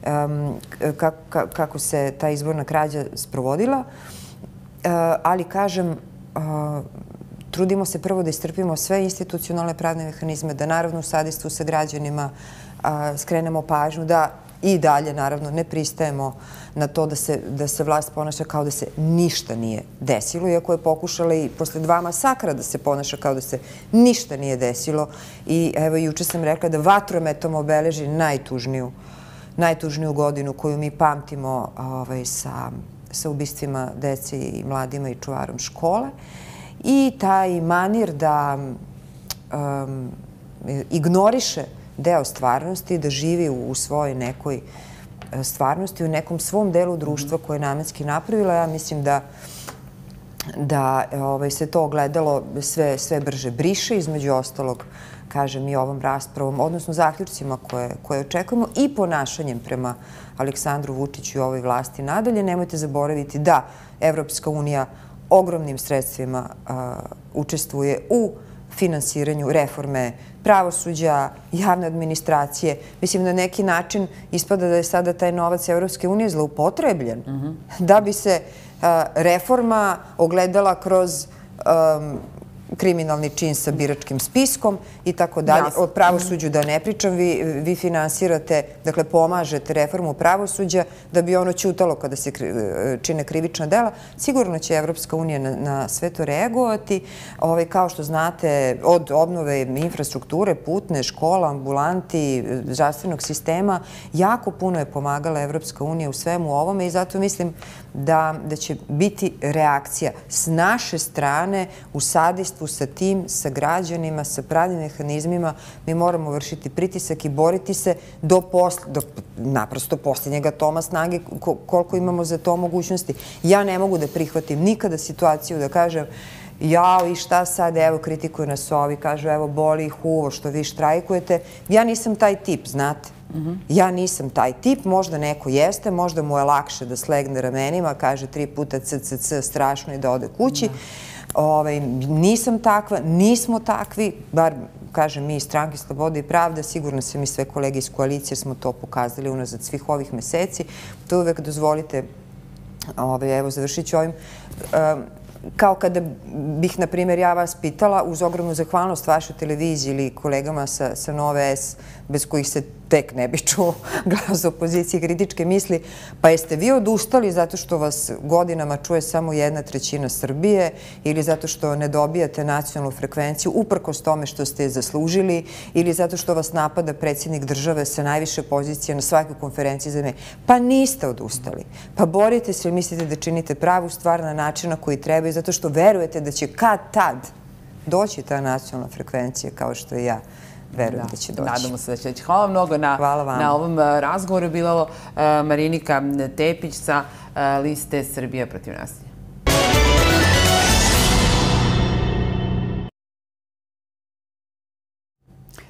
Speaker 4: kako se ta izborna krađa sprovodila. Ali, kažem, trudimo se prvo da istrpimo sve institucionalne pravne mehanizme, da naravno u sadejstvu sa građanima skrenemo pažnju, da i dalje, naravno, ne pristajemo na to da se vlast ponaša kao da se ništa nije desilo, iako je pokušala i posle 2 masakra da se ponaša kao da se ništa nije desilo. I evo, juče sam rekla da vatrometom obeleži najtužniju godinu koju mi pamtimo sa ubistvima dece i mladima i čuvarom škole. I taj manir da ignoriše deo stvarnosti, da živi u svojoj nekoj stvarnosti, u nekom svom delu društva koje je namenski napravila. Ja mislim da se to ogledalo sve brže briše, između ostalog, kažem, i ovom raspravom, odnosno zaključcima koje očekujemo i ponašanjem prema Aleksandru Vučiću i ovoj vlasti nadalje. Nemojte zaboraviti da Evropska unija ogromnim sredstvima učestvuje u finansiranju reforme pravosuđa, javne administracije. Mislim, na neki način ispada da je sada taj novac Evropske unije zloupotrebljen, da bi se reforma ogledala kroz kriminalni čin sa biračkim spiskom i tako dalje. O pravosuđu da ne pričam, vi finansirate, dakle pomažete reformu pravosuđa da bi ono ćutalo kada se čine krivična dela. Sigurno će Evropska unija na sve to reagovati. Kao što znate, od obnove infrastrukture, putne, škola, ambulanti, zdravstvenog sistema, jako puno je pomagala Evropska unija u svemu ovome i zato mislim da će biti reakcija s naše strane u sadejstvu sa tim, sa građanima, sa pravnim mehanizmima. Mi moramo vršiti pritisak i boriti se do naprosto posljednjega toma snage koliko imamo za to mogućnosti. Ja ne mogu da prihvatim nikada situaciju da kažem jao i šta sad, evo kritikuju nas ovi, kažu evo boli ih uvo što vi štrajkujete. Ja nisam taj tip, znate. Ja nisam taj tip, možda neko jeste, možda mu je lakše da slegne ramenima, kaže 3 puta CCC strašno i da ode kući. Nisam takva, nismo takvi, bar kažem mi iz Stranke Slobode i pravde, sigurno se mi sve kolege iz koalicije smo to pokazali unazad svih ovih meseci. To uvek dozvolite, evo završit ću ovim, kao kada bih, na primjer, ja vas pitala, uz ogromnu zahvalnost vašoj televiziji ili kolegama sa Nove S, bez kojih se tek ne bi čuo glas opozicije i kritičke misli, pa jeste vi odustali zato što vas godinama čuje samo 1/3 Srbije ili zato što ne dobijate nacionalnu frekvenciju uprkos tome što ste je zaslužili ili zato što vas napada predsjednik države sa najviše pozicije na svakoj konferenciji za medije? Pa niste odustali. Pa borite se ili mislite da činite pravu stvar na način na koji treba i zato što verujete da će kad tad doći ta nacionalna frekvencija kao što i ja verujem da će doći.
Speaker 1: Nadamo se da će doći. Hvala vam mnogo na ovom razgovoru. Bila ovo Marinika Tepić sa liste Srbija protiv nasilja.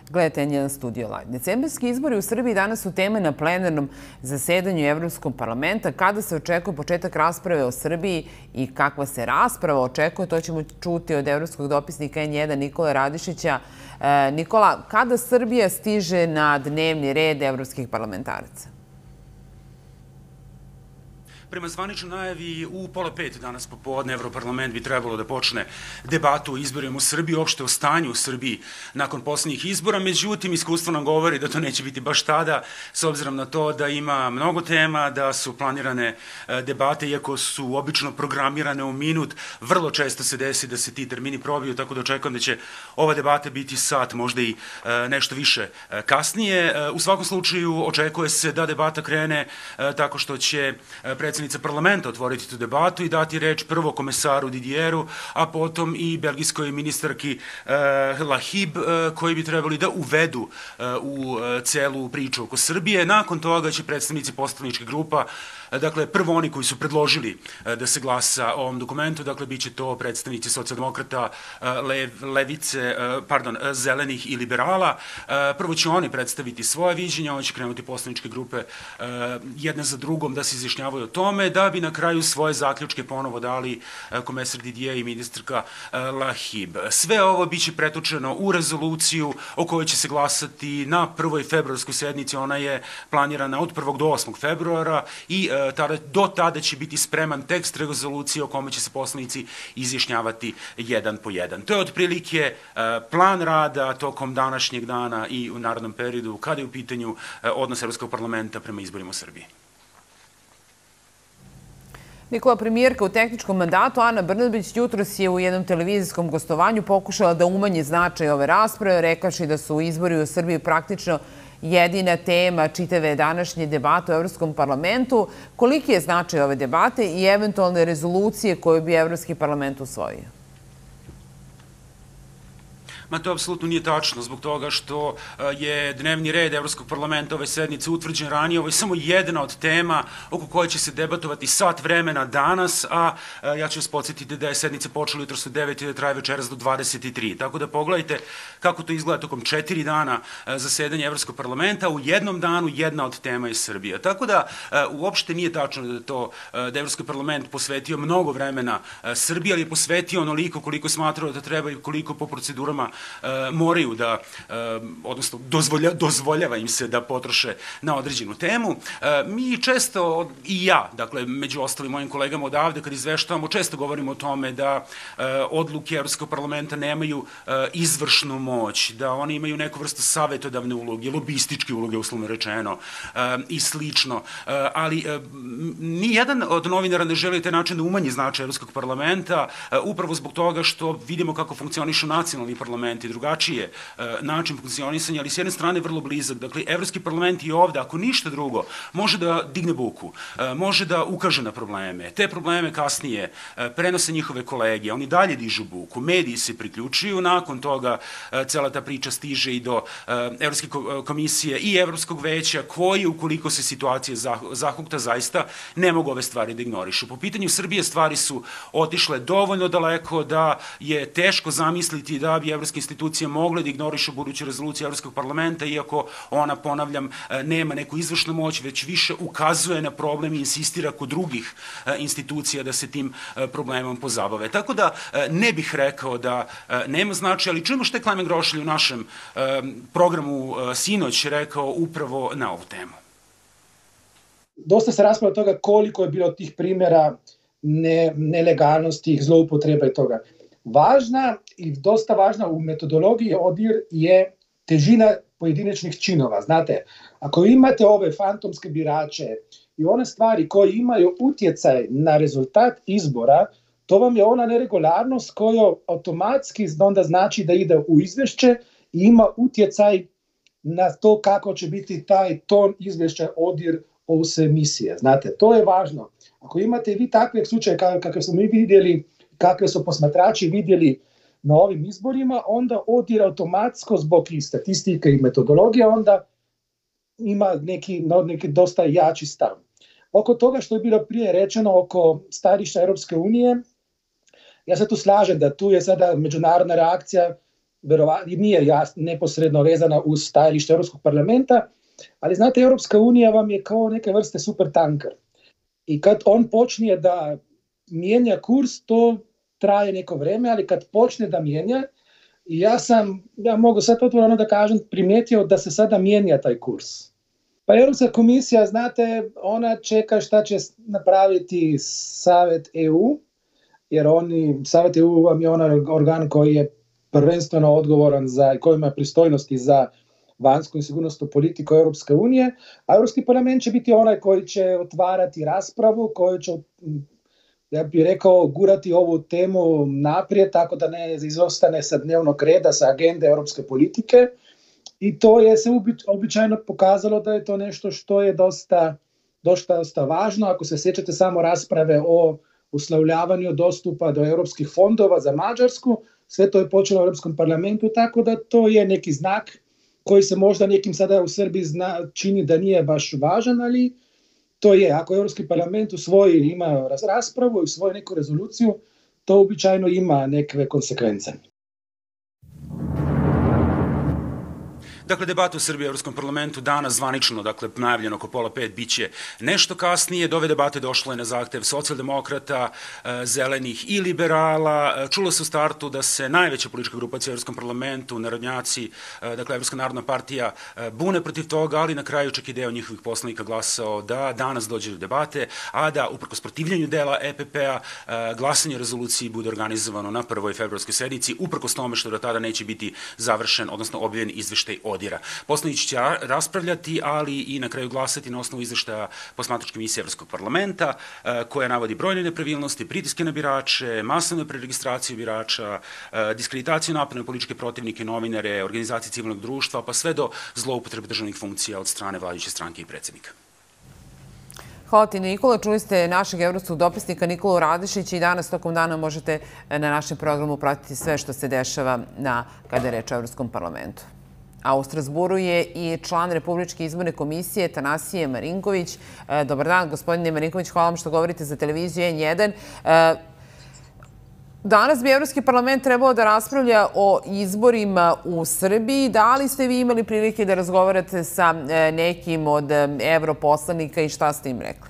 Speaker 1: Gledajte N1 Studio Live. Decembarski izbori u Srbiji danas su teme na plenarnom zasedanju Evropskog parlamenta. Kada se očekuje početak rasprave o Srbiji i kakva se rasprava očekuje, to ćemo čuti od evropskog dopisnika N1 Nikole Radišića. Nikola, kada Srbija stiže na dnevni red evropskih parlamentaraca?
Speaker 5: Prema zvaničnoj najavi, u 4:30 danas popodne Evroparlament bi trebalo da počne debatu o izborima u Srbiji, uopšte o stanju u Srbiji nakon poslednjih izbora. Međutim, iskustvo nam govori da to neće biti baš tada, s obzirom na to da ima mnogo tema, da su planirane debate, iako su obično programirane u minut, vrlo često se desi da se ti termini probiju, tako da očekujem da će ova debata biti sat, možda i nešto više kasnije. U svakom slučaju, očekuje se da debata krene tako što će predsednica parlamenta otvoriti tu debatu i dati reč prvo komesaru Didieru, a potom i belgijskoj ministarki Lahib, koji bi trebali da uvedu u celu priču oko Srbije. Nakon toga će predstavnici poslaničkih grupa, dakle, prvo oni koji su predložili da se glasa o ovom dokumentu, dakle, bit će to predstavnici socijaldemokrata, levice, zelenih i liberala. Prvo će oni predstaviti svoje viđenja, oni će krenuti poslaničke grupe jedne za drugom da se izjašnjavaju o tome, da bi na kraju svoje zaključke ponovo dali komesar Didier i ministarka Lahib. Sve ovo biće pretočeno u rezoluciju o kojoj će se glasati na 1. februarskoj sednici. Ona je planirana od 1. do 8. februara i do tada će biti spreman tekst rezolucije o kome će se poslanici izjašnjavati jedan po jedan. To je otprilike plan rada tokom današnjeg dana i u narednom periodu kada je u pitanju odnos Evropskog parlamenta prema izborima u Srbiji.
Speaker 1: Nikola, premijerka u tehničkom mandatu Ana Brnabić jutros je u jednom televizijskom gostovanju pokušala da umanji značaj ove rasprave, rekavši da su izbori u Srbiji praktično jedina tema čitave današnje debate u Evropskom parlamentu. Koliki je značaj ove debate i eventualne rezolucije koju bi Evropski parlament usvojio?
Speaker 5: Ma to apsolutno nije tačno, zbog toga što je dnevni red Evropskog parlamenta ove sednice utvrđen ranije. Ovo je samo jedna od tema oko koje će se debatovati sat vremena danas, a ja ću vas podsjetiti da je sednica počela jutros u 9 i da traje večeras do 23. Tako da pogledajte kako to izgleda tokom 4 dana zasedanja Evropskog parlamenta. U jednom danu jedna od tema je Srbija. Tako da uopšte nije tačno da Evropski parlament posvetio mnogo vremena Srbiji, ali je posvetio onoliko koliko smatrao da treba i koliko po procedurama moraju da, odnosno dozvoljava im se da potroše na određenu temu. Mi često, i ja, dakle, među ostalim mojim kolegama odavde, kad izveštavamo, često govorimo o tome da odluke Evropskog parlamenta nemaju izvršnu moć, da oni imaju neku vrstu savjetodavne uloge, lobističke uloge, uslovno rečeno, i slično. Ali nijedan od novinara ne želi taj način da umanji značaj Evropskog parlamenta, upravo zbog toga što vidimo kako funkcionišu nacionalni parlamenti, drugačije način funkcionisanja, ali s jedne strane vrlo blizak. Dakle, Evropski parlament i ovde, ako ništa drugo, može da digne buku, može da ukaže na probleme. Te probleme kasnije prenose njihove kolege, oni dalje dižu buku, mediji se priključuju, nakon toga cela ta priča stiže i do Evropske komisije i Evropskog veća, koji, ukoliko se situacija zahukta, zaista ne mogu ove stvari da ignorišu. Po pitanju Srbije stvari su otišle dovoljno daleko da je teško zamisliti da bi evropske institucije mogle da ignorišu buduću rezoluciju Evropskog parlamenta, iako ona, ponavljam, nema neku izvršnu moć, već više ukazuje na problem i insistira kod drugih institucija da se tim problemom pozabave. Tako da ne bih rekao da nema značaja, ali čujemo što je Klemen Grošelj u našem programu sinoć rekao upravo na ovu temu.
Speaker 6: Dosta se raspravlja od toga koliko je bilo tih primjera nelegalnosti, zloupotreba i toga. Važna i dosta važna u metodologiji ODIHR je težina pojedinačnih činova. Znate, ako imate ove fantomske birače i one stvari koje imaju utjecaj na rezultat izbora, to vam je ona neregularnost koja automatski onda znači da ide u izvješće i ima utjecaj na to kako će biti taj ton izvješća ODIHR o emisije. Znate, to je važno. Ako imate vi takve slučaje kakve smo mi vidjeli, kakve su posmatrači vidjeli na ovim izborima, onda ODIHR automatsko zbog i statistike i metodologije onda ima neki dosta jači stav. Oko toga što je bilo prije rečeno oko stajališta Europske unije, ja se tu slažem da tu je sada međunarodna reakcija nije neposredno vezana uz stajalište Europskog parlamenta, ali znate, Europska unija vam je kao neke vrste supertanker. I kad on počne da mijenja kurs, to traje neko vreme, ali kad počne da mijenja, ja mogu sad otvoreno da kažem, primetio da se sada mijenja taj kurs. Pa Europska komisija, znate, ona čeka šta će napraviti Savet EU, jer Savet EU vam je onaj organ koji je prvenstveno odgovoran i koji ima pristojnosti za vanjsku i sigurnosnu politiku Europske unije, a Europski parlament će biti onaj koji će otvarati raspravu, koji će, ja bih rekao, gurati ovu temu naprijed, tako da ne izostane sa dnevnog reda, sa agende europske politike. I to je se običajno pokazalo da je to nešto što je dosta važno. Ako se sjećate samo rasprave o uslovljavanju dostupa do europskih fondova za Mađarsku, sve to je počelo u Europskom parlamentu, tako da to je neki znak koji se možda nekim sada u Srbiji čini da nije baš važan, ali to je, ako Europski parlament ima raspravu i usvoji neku rezoluciju, to običajno ima neke konsekvence.
Speaker 5: Dakle, debata u Srbiji u Evropskom parlamentu danas zvanično, dakle, najavljeno oko 4:30, bit će nešto kasnije. Do ove debate došlo je na zahtev socijaldemokrata, zelenih i liberala. Čulo se u startu da se najveća politička grupacija u Evropskom parlamentu, narodnjaci, dakle, Evropska narodna partija, bune protiv toga, ali na kraju čak i deo njihovih poslanika glasao da danas dođe do debate, a da, uprkos protivljenju dela EPP-a, glasanje o rezoluciji bude organizovano na prvoj februarskoj sednici, uprkos tome što do tada neće biti završen, odnosno objavljen izveštaj ODIR-a. Poslanici će raspravljati, ali i na kraju glasati na osnovu izveštaja posmatračke misije Evropskog parlamenta, koja navodi brojne nepravilnosti, pritiske na birače, masovnu preregistraciju birača, diskreditaciju napada na političke protivnike, novinare, organizacije civilnog društva, pa sve do zloupotrebe državnih funkcija od strane vladajuće stranke i predsjednika.
Speaker 1: Hvala ti, Nikola. Čuli ste našeg evropskog dopisnika Nikolu Radišića i danas tokom dana možete na našem programu pratiti sve što se dešava kada je reč o Evropskom parlamentu. A u Strasburu je i član Republičke izborne komisije Tanasije Marinković. Dobar dan, gospodine Marinković, hvala vam što govorite za televiziju N1. Danas bi Evropski parlament trebao da raspravlja o izborima u Srbiji. Da li ste vi imali prilike da razgovarate sa nekim od evroposlanika i šta ste im rekli?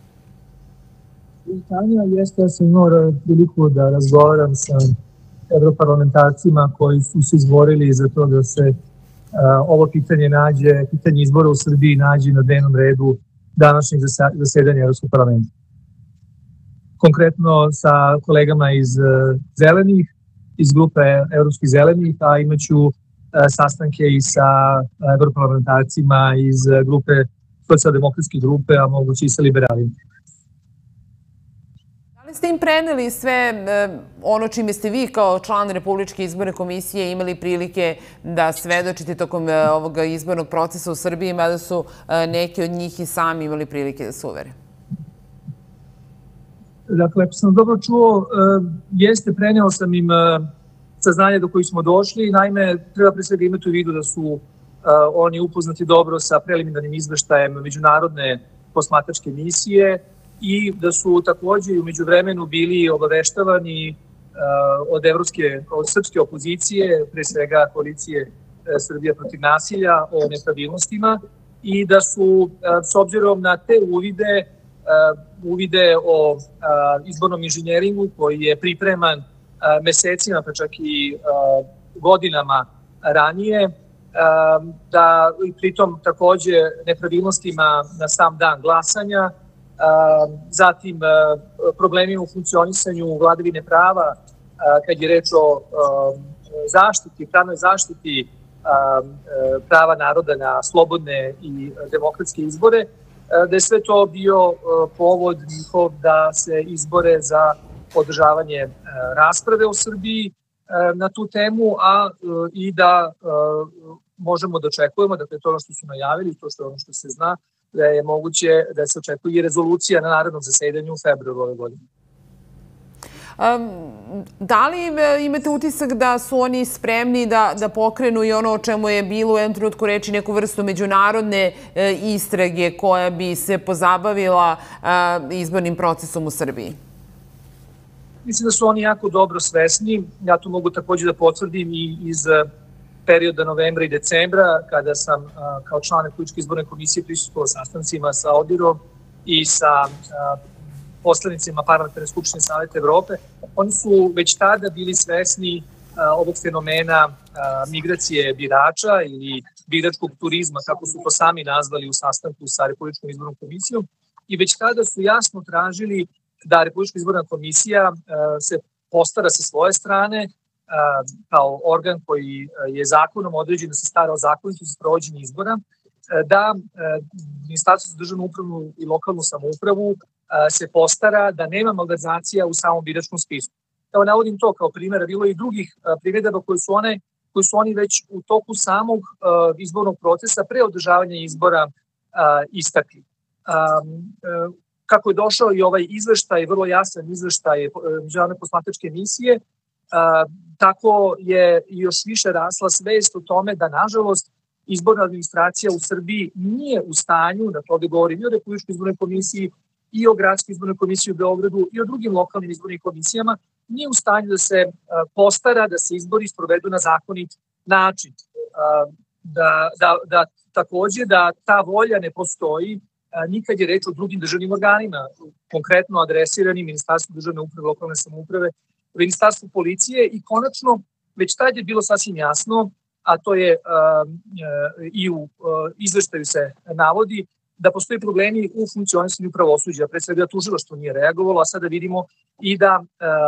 Speaker 7: Tanja, jeste da sam imao priliku da razgovaram sa evroparlamentarcima koji su se izborili za to da se ovo pitanje izbora u Srbiji nađe na dnevnom redu današnjeg zasedanja Evropskog parlamenta. Konkretno sa kolegama iz Zelenih, iz grupe Evropskih zelenih, a imaću sastanke i sa evroparlamentarcima iz grupe socijaldemokratske grupe, a moguće i sa liberalima.
Speaker 1: Da li ste im preneli sve ono čime ste vi kao član Republičke izborne komisije imali prilike da svedočite tokom ovog izbornog procesa u Srbiji, mada su neki od njih i sami imali prilike da se uvere?
Speaker 7: Dakle, ako sam dobro čuo, preneo sam im saznanje do kojih smo došli. Naime, treba pre svega imati u vidu da su oni upoznati dobro sa preliminarnim izveštajem međunarodne posmatračke misije i da su takođe u međuvremenu bili obaveštavani od srpske opozicije, pre svega koalicije Srbija protiv nasilja, o nepravilnostima i da su, s obzirom na te uvide o izbornom inženjeringu koji je pripreman mesecima, pa čak i godinama ranije, da i pritom takođe nepravilnostima na sam dan glasanja, zatim problemima u funkcionisanju vladavine prava kad je reč o pravnoj zaštiti prava naroda na slobodne i demokratske izbore, da je sve to bio povod njihov da se izbore za održavanje rasprave u Srbiji na tu temu, a i da možemo da očekujemo, dakle to ono što su najavili, to što je ono što se zna, da je moguće da se očekuje i rezolucija na narednom zasedanju u februaru ove godine.
Speaker 1: Da li imate utisak da su oni spremni da pokrenu i ono o čemu je bilo u jednom trenutku reći, neku vrstu međunarodne istrage koja bi se pozabavila izbornim procesom u Srbiji?
Speaker 7: Mislim da su oni jako dobro svesni. Ja to mogu takođe da potvrdim i iz perioda novembra i decembra, kada sam kao član Republičke izborne komisije prisustvovao sastancima sa ODIR-om i sa poslanicima Parlamentarne skupštine Saveta Evrope. Oni su već tada bili svesni ovog fenomena migracije birača ili biračkog turizma, kako su to sami nazvali u sastanku sa Republičkom izbornom komisijom, i već tada su jasno tražili da Republička izborna komisija se postara sa svoje strane kao organ koji je zakonom određen da se stara o zakonitosti za sprovođenje izbora, da Ministarstvo za državnu upravu i lokalnu samoupravu se postara da nema malverzacija u samom biračkom spisku. Evo, navodim to kao primjer, bilo je i drugih primjedaba koji su oni već u toku samog izbornog procesa pre održavanja izbora istakli. Kako je došao i ovaj izveštaj, vrlo jasan izveštaj Međunarodne posmatračke misije, tako je još više rasla svest o tome da, nažalost, izborna administracija u Srbiji nije u stanju, dakle ovdje govorim i o Republičkoj izbornoj komisiji, i o Gradskoj izbornoj komisiji u Beogradu, i o drugim lokalnim izbornim komisijama, nije u stanju da se postara da se izbori sprovedu na zakonit način. Takođe da ta volja ne postoji nikad je reč o drugim državnim organima, konkretno adresiranim Ministarstvu državne uprave, lokalne samouprave, Ministarstvu policije, i konačno već tad je bilo sasvim jasno, a to je i u izveštaju se navodi, da postoji problemi u funkcionisanju pravosuđa, pre svega tužilaštvo nije reagovalo, a sada vidimo i da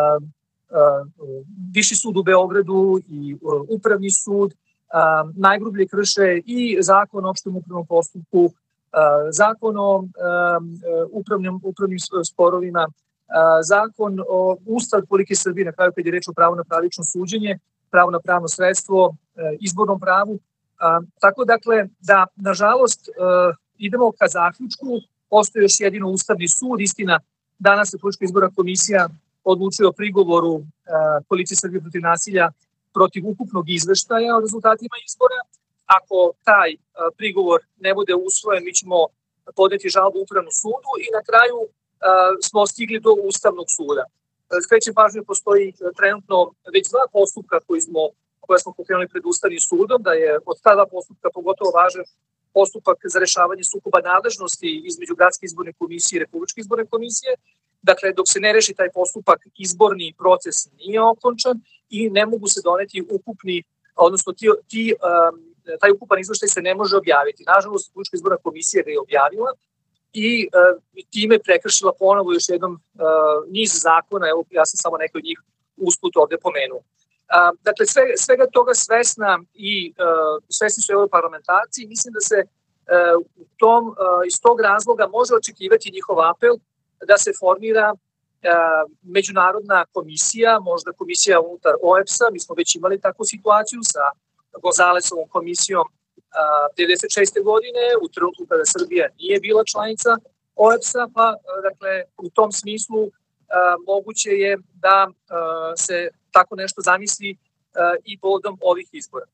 Speaker 7: Viši sud u Beogradu i Upravni sud najgrublje krše i Zakon o opštem upravnom postupku, Zakon o upravnim sporovima, Zakon o Ustav Republike Srbije, na kraju kad je reč o pravu na pravično suđenje, pravo na pravno sredstvo, izbornom pravu. Tako dakle da, nažalost, idemo ka zaključku, postoji još jedino Ustavni sud, istina, danas Republička izborna komisija odlučuje o prigovoru Koalicije Srbije protiv nasilja protiv ukupnog izveštaja o rezultatima izbora. Ako taj prigovor ne bude usvojen, mi ćemo podneti žalbu Upravnom sudu i na kraju smo stigli do Ustavnog suda. Skrećem pažnju, postoji trenutno već dva postupka koja smo pokrenuli pred Ustavnim sudom, da je od ta dva postupka pogotovo važan postupak za rešavanje sukoba nadležnosti između Gradske izborne komisije i Republičke izborne komisije. Dakle, dok se ne reši taj postupak, izborni proces nije okončan i ne mogu se doneti ukupni, odnosno taj ukupan izveštaj se ne može objaviti. Nažalost, Republička izborna komisija ga je objavila i time prekršila ponovo još jednom niz zakona, evo ja sam samo neke od njih usput ovde pomenuo. Dakle, svega toga svesna i svesni su europarlamentarci i mislim da se iz tog razloga može očekivati njihov apel da se formira međunarodna komisija, možda komisija unutar OEBS-a. Mi smo već imali takvu situaciju sa Gonzalesovom komisijom 1996. godine, u trenutku kada Srbija nije bila članica OEBS-a, pa dakle, u tom smislu moguće je da se tako nešto zamisli i povodom ovih izbora.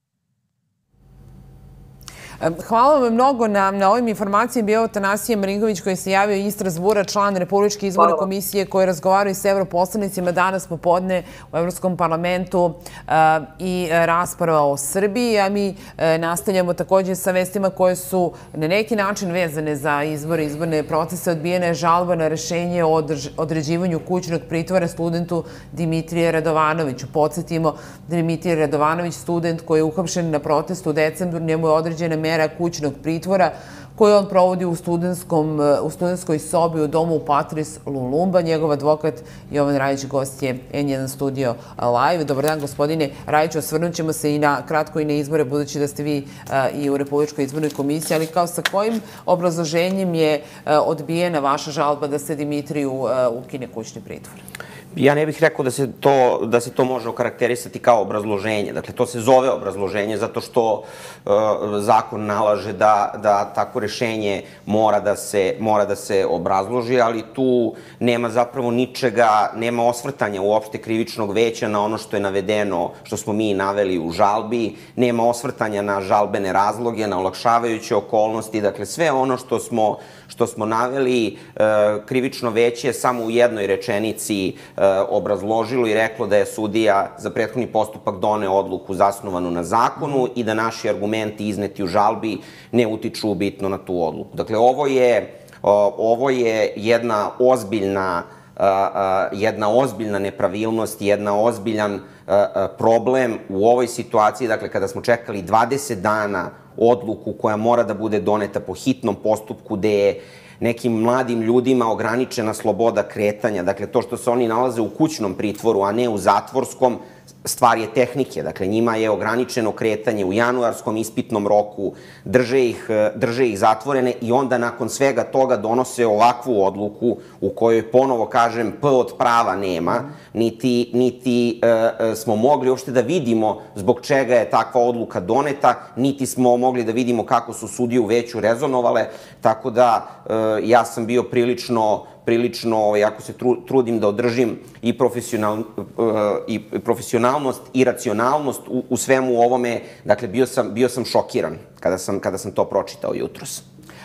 Speaker 1: Hvala vam mnogo na ovim informacijama. Bio Tanasije Marinković koji se javio iz Strazbura, član Republičke izborne komisije koji razgovaraju s evroposlanicima danas popodne u Evropskom parlamentu i rasprava o Srbiji. A mi nastavljamo također sa vestima koje su na neki način vezane za izborne procese. Odbijena je žalba na rešenje o određivanju kućnog pritvora studentu Dimitrije Radovanoviću. Podsjetimo, Dimitrije Radovanović, student koji je uhapšen na protestu u decembru, njemu je određena mera kućnog pritvora koju on provodi u studentskoj sobi u domu u Patris Lulumba. Njegov advokat Jovan Rajić gost je N1 Studio Live. Dobar dan, gospodine Rajiću. Osvrnut ćemo se i kratko i na izbore, budući da ste vi i u Republičkoj izbornoj komisiji, ali kao sa kojim obrazloženjem je odbijena vaša žalba da se Dimitriju ukine kućni pritvor?
Speaker 8: Ja ne bih rekao da se to može okarakterisati kao obrazloženje. Dakle, to se zove obrazloženje zato što zakon nalaže da tako rešenje mora da se obrazloži, ali tu nema zapravo ničega, nema osvrtanja uopšte krivičnog veća na ono što je navedeno, što smo mi naveli u žalbi, nema osvrtanja na žalbene razloge, na olakšavajuće okolnosti, dakle sve ono što smo naveli, krivično veće samo u jednoj rečenici obrazložilo i reklo da je sudija za prethodni postupak doneo odluku zasnovanu na zakonu i da naši argumenti izneti u žalbi ne utiču bitno na tu odluku. Dakle, ovo je jedna ozbiljna nepravilnost, jedna ozbiljan problem u ovoj situaciji, dakle, kada smo čekali 20 dana odluku koja mora da bude doneta po hitnom postupku, gde je nekim mladim ljudima ograničena sloboda kretanja, dakle, to što se oni nalaze u kućnom pritvoru, a ne u zatvorskom, stvar je tehnike. Dakle, njima je ograničeno kretanje u januarskom ispitnom roku, drže ih zatvorene i onda nakon svega toga donose ovakvu odluku u kojoj, ponovo kažem, P od prava nema, niti smo mogli uopšte da vidimo zbog čega je takva odluka doneta, niti smo mogli da vidimo kako su sudije u veću rezonovale, tako da ja sam bio prilično, jako se trudim da održim i profesionalnost i racionalnost u svemu ovome. Dakle, bio sam šokiran kada sam to pročitao jutros.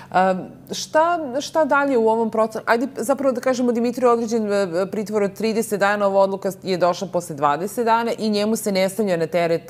Speaker 1: Šta dalje u ovom procesu? Ajde, zapravo da kažemo, Dimitriju je određen pritvor od 30 dana, ova odluka je došla posle 20 dana i njemu se ne stavlja na teret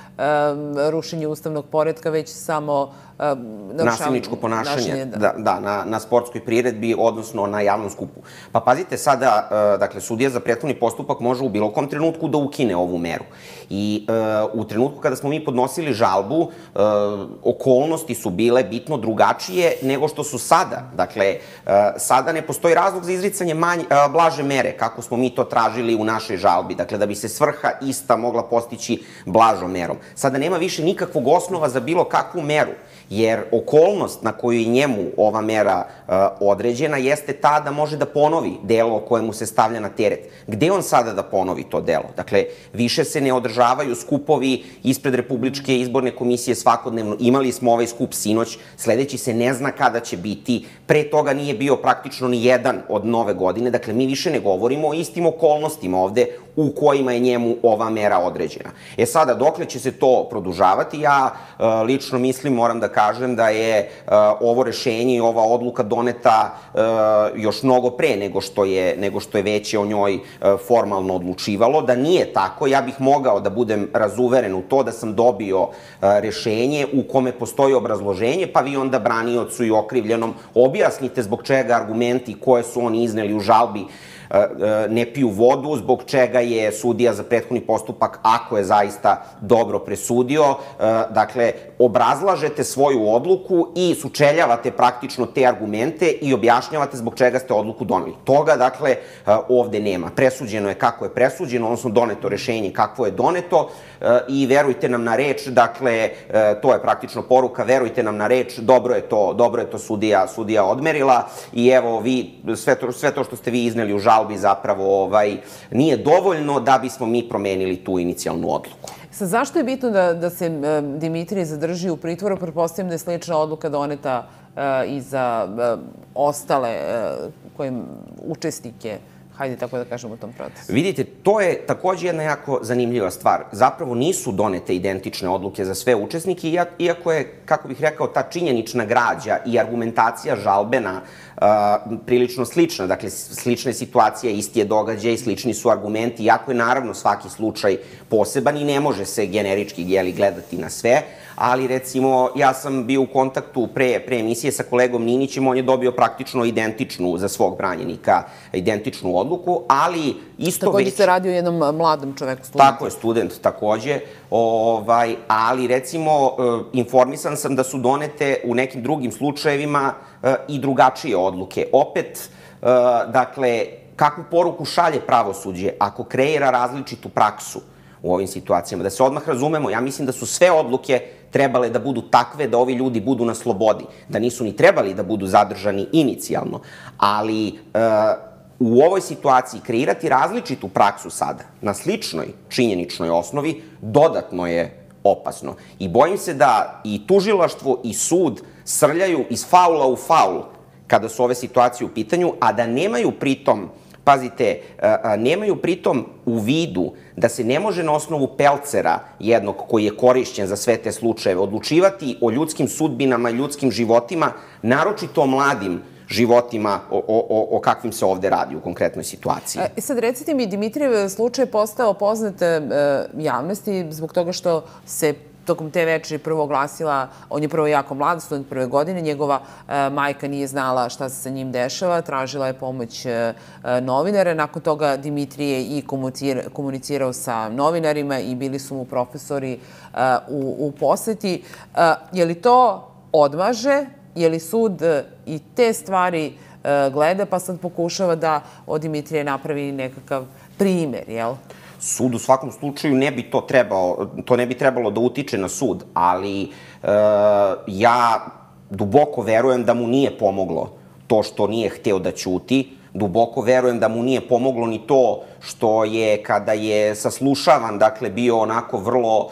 Speaker 1: rušenje ustavnog poretka, već samo
Speaker 8: nasilničko ponašanje, na sportskoj priredbi, odnosno na javnom skupu. Pa pazite, sada, dakle, sudija za prethodni postupak može u bilo kom trenutku da ukine ovu meru. I u trenutku kada smo mi podnosili žalbu, okolnosti su bile bitno drugačije nego što su sada. Dakle, sada ne postoji razlog za izricanje blaže mere, kako smo mi to tražili u našoj žalbi. Dakle, da bi se svrha ista mogla postići blažom merom. Sada nema više nikakvog osnova za bilo kakvu meru, jer okolnost na koju je njemu ova mera određena jeste ta da može da ponovi delo o kojemu se stavlja na teret. Gde on sada da ponovi to delo? Dakle, više se ne održavaju skupovi ispred Republičke izborne komisije svakodnevno. Imali smo ovaj skup sinoć, sledeći se ne zna kada će biti, pre toga nije bio praktično ni jedan od Nove godine. Dakle, mi više ne govorimo o istim okolnostima ovde u kojima je njemu ova mera određena. Sada, dokle će se to produžavati, ja lično mislim, moram da kažem da je ovo rešenje i ova odluka doneta još mnogo pre nego što je veće o njoj formalno odlučivalo. Da nije tako, ja bih mogao da budem razuveren u to da sam dobio rešenje u kome postoji obrazloženje, pa vi onda braniocu i okrivljenom objasnite zbog čega argumenti koje su oni izneli u žalbi ne piju vodu, zbog čega je sudija za prethodni postupak, ako je zaista dobro presudio, dakle, obrazlažete svoju odluku i sučeljavate praktično te argumente i objašnjavate zbog čega ste odluku doneli. Toga, dakle, ovde nema. Presuđeno je kako je presuđeno, odnosno doneto rešenje kako je doneto i verujte nam na reč, dakle, to je praktično poruka, verujte nam na reč, dobro je to sudija odmerila i evo, vi, sve to što ste vi izneli u žalbi zapravo nije dovoljno da bismo mi promenili tu inicijalnu odluku.
Speaker 1: Zašto je bitno da se Dimitrij zadrži u pritvoru? Pretpostavljam da je slična odluka doneta i za ostale učesnike, hajde tako da kažemo, u tom procesu.
Speaker 8: Vidite, to je takođe jedna jako zanimljiva stvar. Zapravo nisu donete identične odluke za sve učesnike, iako je, kako bih rekao, ta činjenična građa i argumentacija žalbena prilično slična. Dakle, slična je situacija, isti je događaj, slični su argumenti, iako je naravno svaki slučaj poseban i ne može se generički gledati na sve, ali recimo ja sam bio u kontaktu pre emisije sa kolegom Ninićem, on je dobio praktično identičnu za svog branjenika, identičnu odluku, ali isto već...
Speaker 1: Takođe se radi o jednom mladom čoveku, studentu.
Speaker 8: Tako je, student takođe, ali recimo informisan sam da su donete u nekim drugim slučajevima i drugačije odluke. Opet, dakle, kakvu poruku šalje pravosuđe ako kreira različitu praksu u ovim situacijama? Da se odmah razumemo, ja mislim da su sve odluke trebale da budu takve da ovi ljudi budu na slobodi, da nisu ni trebali da budu zadržani inicijalno, ali u ovoj situaciji kreirati različitu praksu sada na sličnoj činjeničnoj osnovi dodatno je opasno. I bojim se da i tužilaštvo i sud srljaju iz faula u faul kada su ove situacije u pitanju, a da nemaju pritom, pazite, nemaju pritom u vidu da se ne može na osnovu pelcera jednog koji je korišćen za sve te slučajeve odlučivati o ljudskim sudbinama, ljudskim životima, naročito o mladim životima o kakvim se ovde radi u konkretnoj situaciji.
Speaker 1: Sad recite mi, Dimitrijev slučaj je postao poznat javnosti zbog toga što se tokom te večeri prvo oglasila, on je prvo jako mlad, student prve godine, njegova majka nije znala šta se sa njim dešava, tražila je pomoć novinara, nakon toga Dimitrije i komunicirao sa novinarima i bili su mu profesori u poseti. Je li to odmaže? Je li sud i te stvari gleda, pa sad pokušava da od Dimitrije napravi nekakav primer, jel?
Speaker 8: Sud u svakom slučaju to ne bi trebalo da utiče na sud, ali ja duboko verujem da mu nije pomoglo to što nije hteo da ćuti, duboko verujem da mu nije pomoglo ni to što je, kada je saslušavan, dakle, bio onako vrlo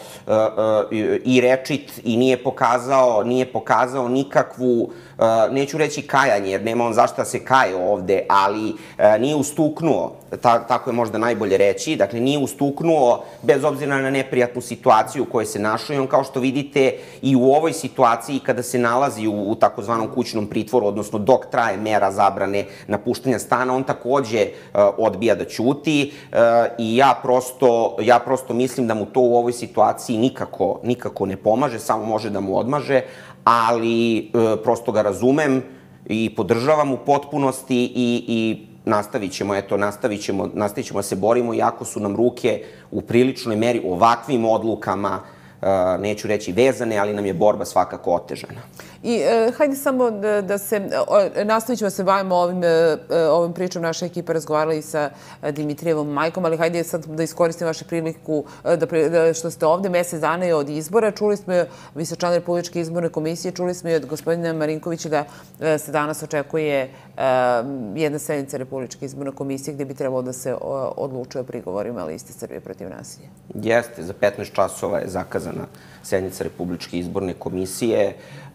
Speaker 8: i rečit i nije pokazao nikakvu, neću reći kajanje, jer nema on zašto se kaje ovde, ali nije ustuknuo, tako je možda najbolje reći, dakle, nije ustuknuo bez obzira na neprijatnu situaciju u kojoj se našao i on, kao što vidite, i u ovoj situaciji kada se nalazi u takozvanom kućnom pritvoru, odnosno dok traje mera zabrane napuštanja stana, on takođe odbija da ćuti i ja prosto mislim da mu to u ovoj situaciji nikako ne pomaže, samo može da mu odmaže, ali prosto ga razumem i podržavam u potpunosti i nastavit ćemo da se borimo, iako su nam ruke u priličnoj meri ovakvim odlukama, neću reći vezane, ali nam je borba svakako otežana.
Speaker 1: I hajde samo da nastavit ćemo da se bavimo ovim pričom. Naša ekipa razgovarala i sa Dimitrijevom majkom, ali hajde sad da iskoristim vašu priliku što ste ovde. Mesec dana je od izbora. Čuli smo, vi ste član Republičke izborne komisije, čuli smo i od gospodina Marinkovića da se danas očekuje jedna sednica Republičke izborne komisije gde bi trebalo da se odlučuje o prigovorima Liste Srbije protiv nasilja.
Speaker 8: Jeste, za 15 časova je zakazana sednica Republičke izborne komisije.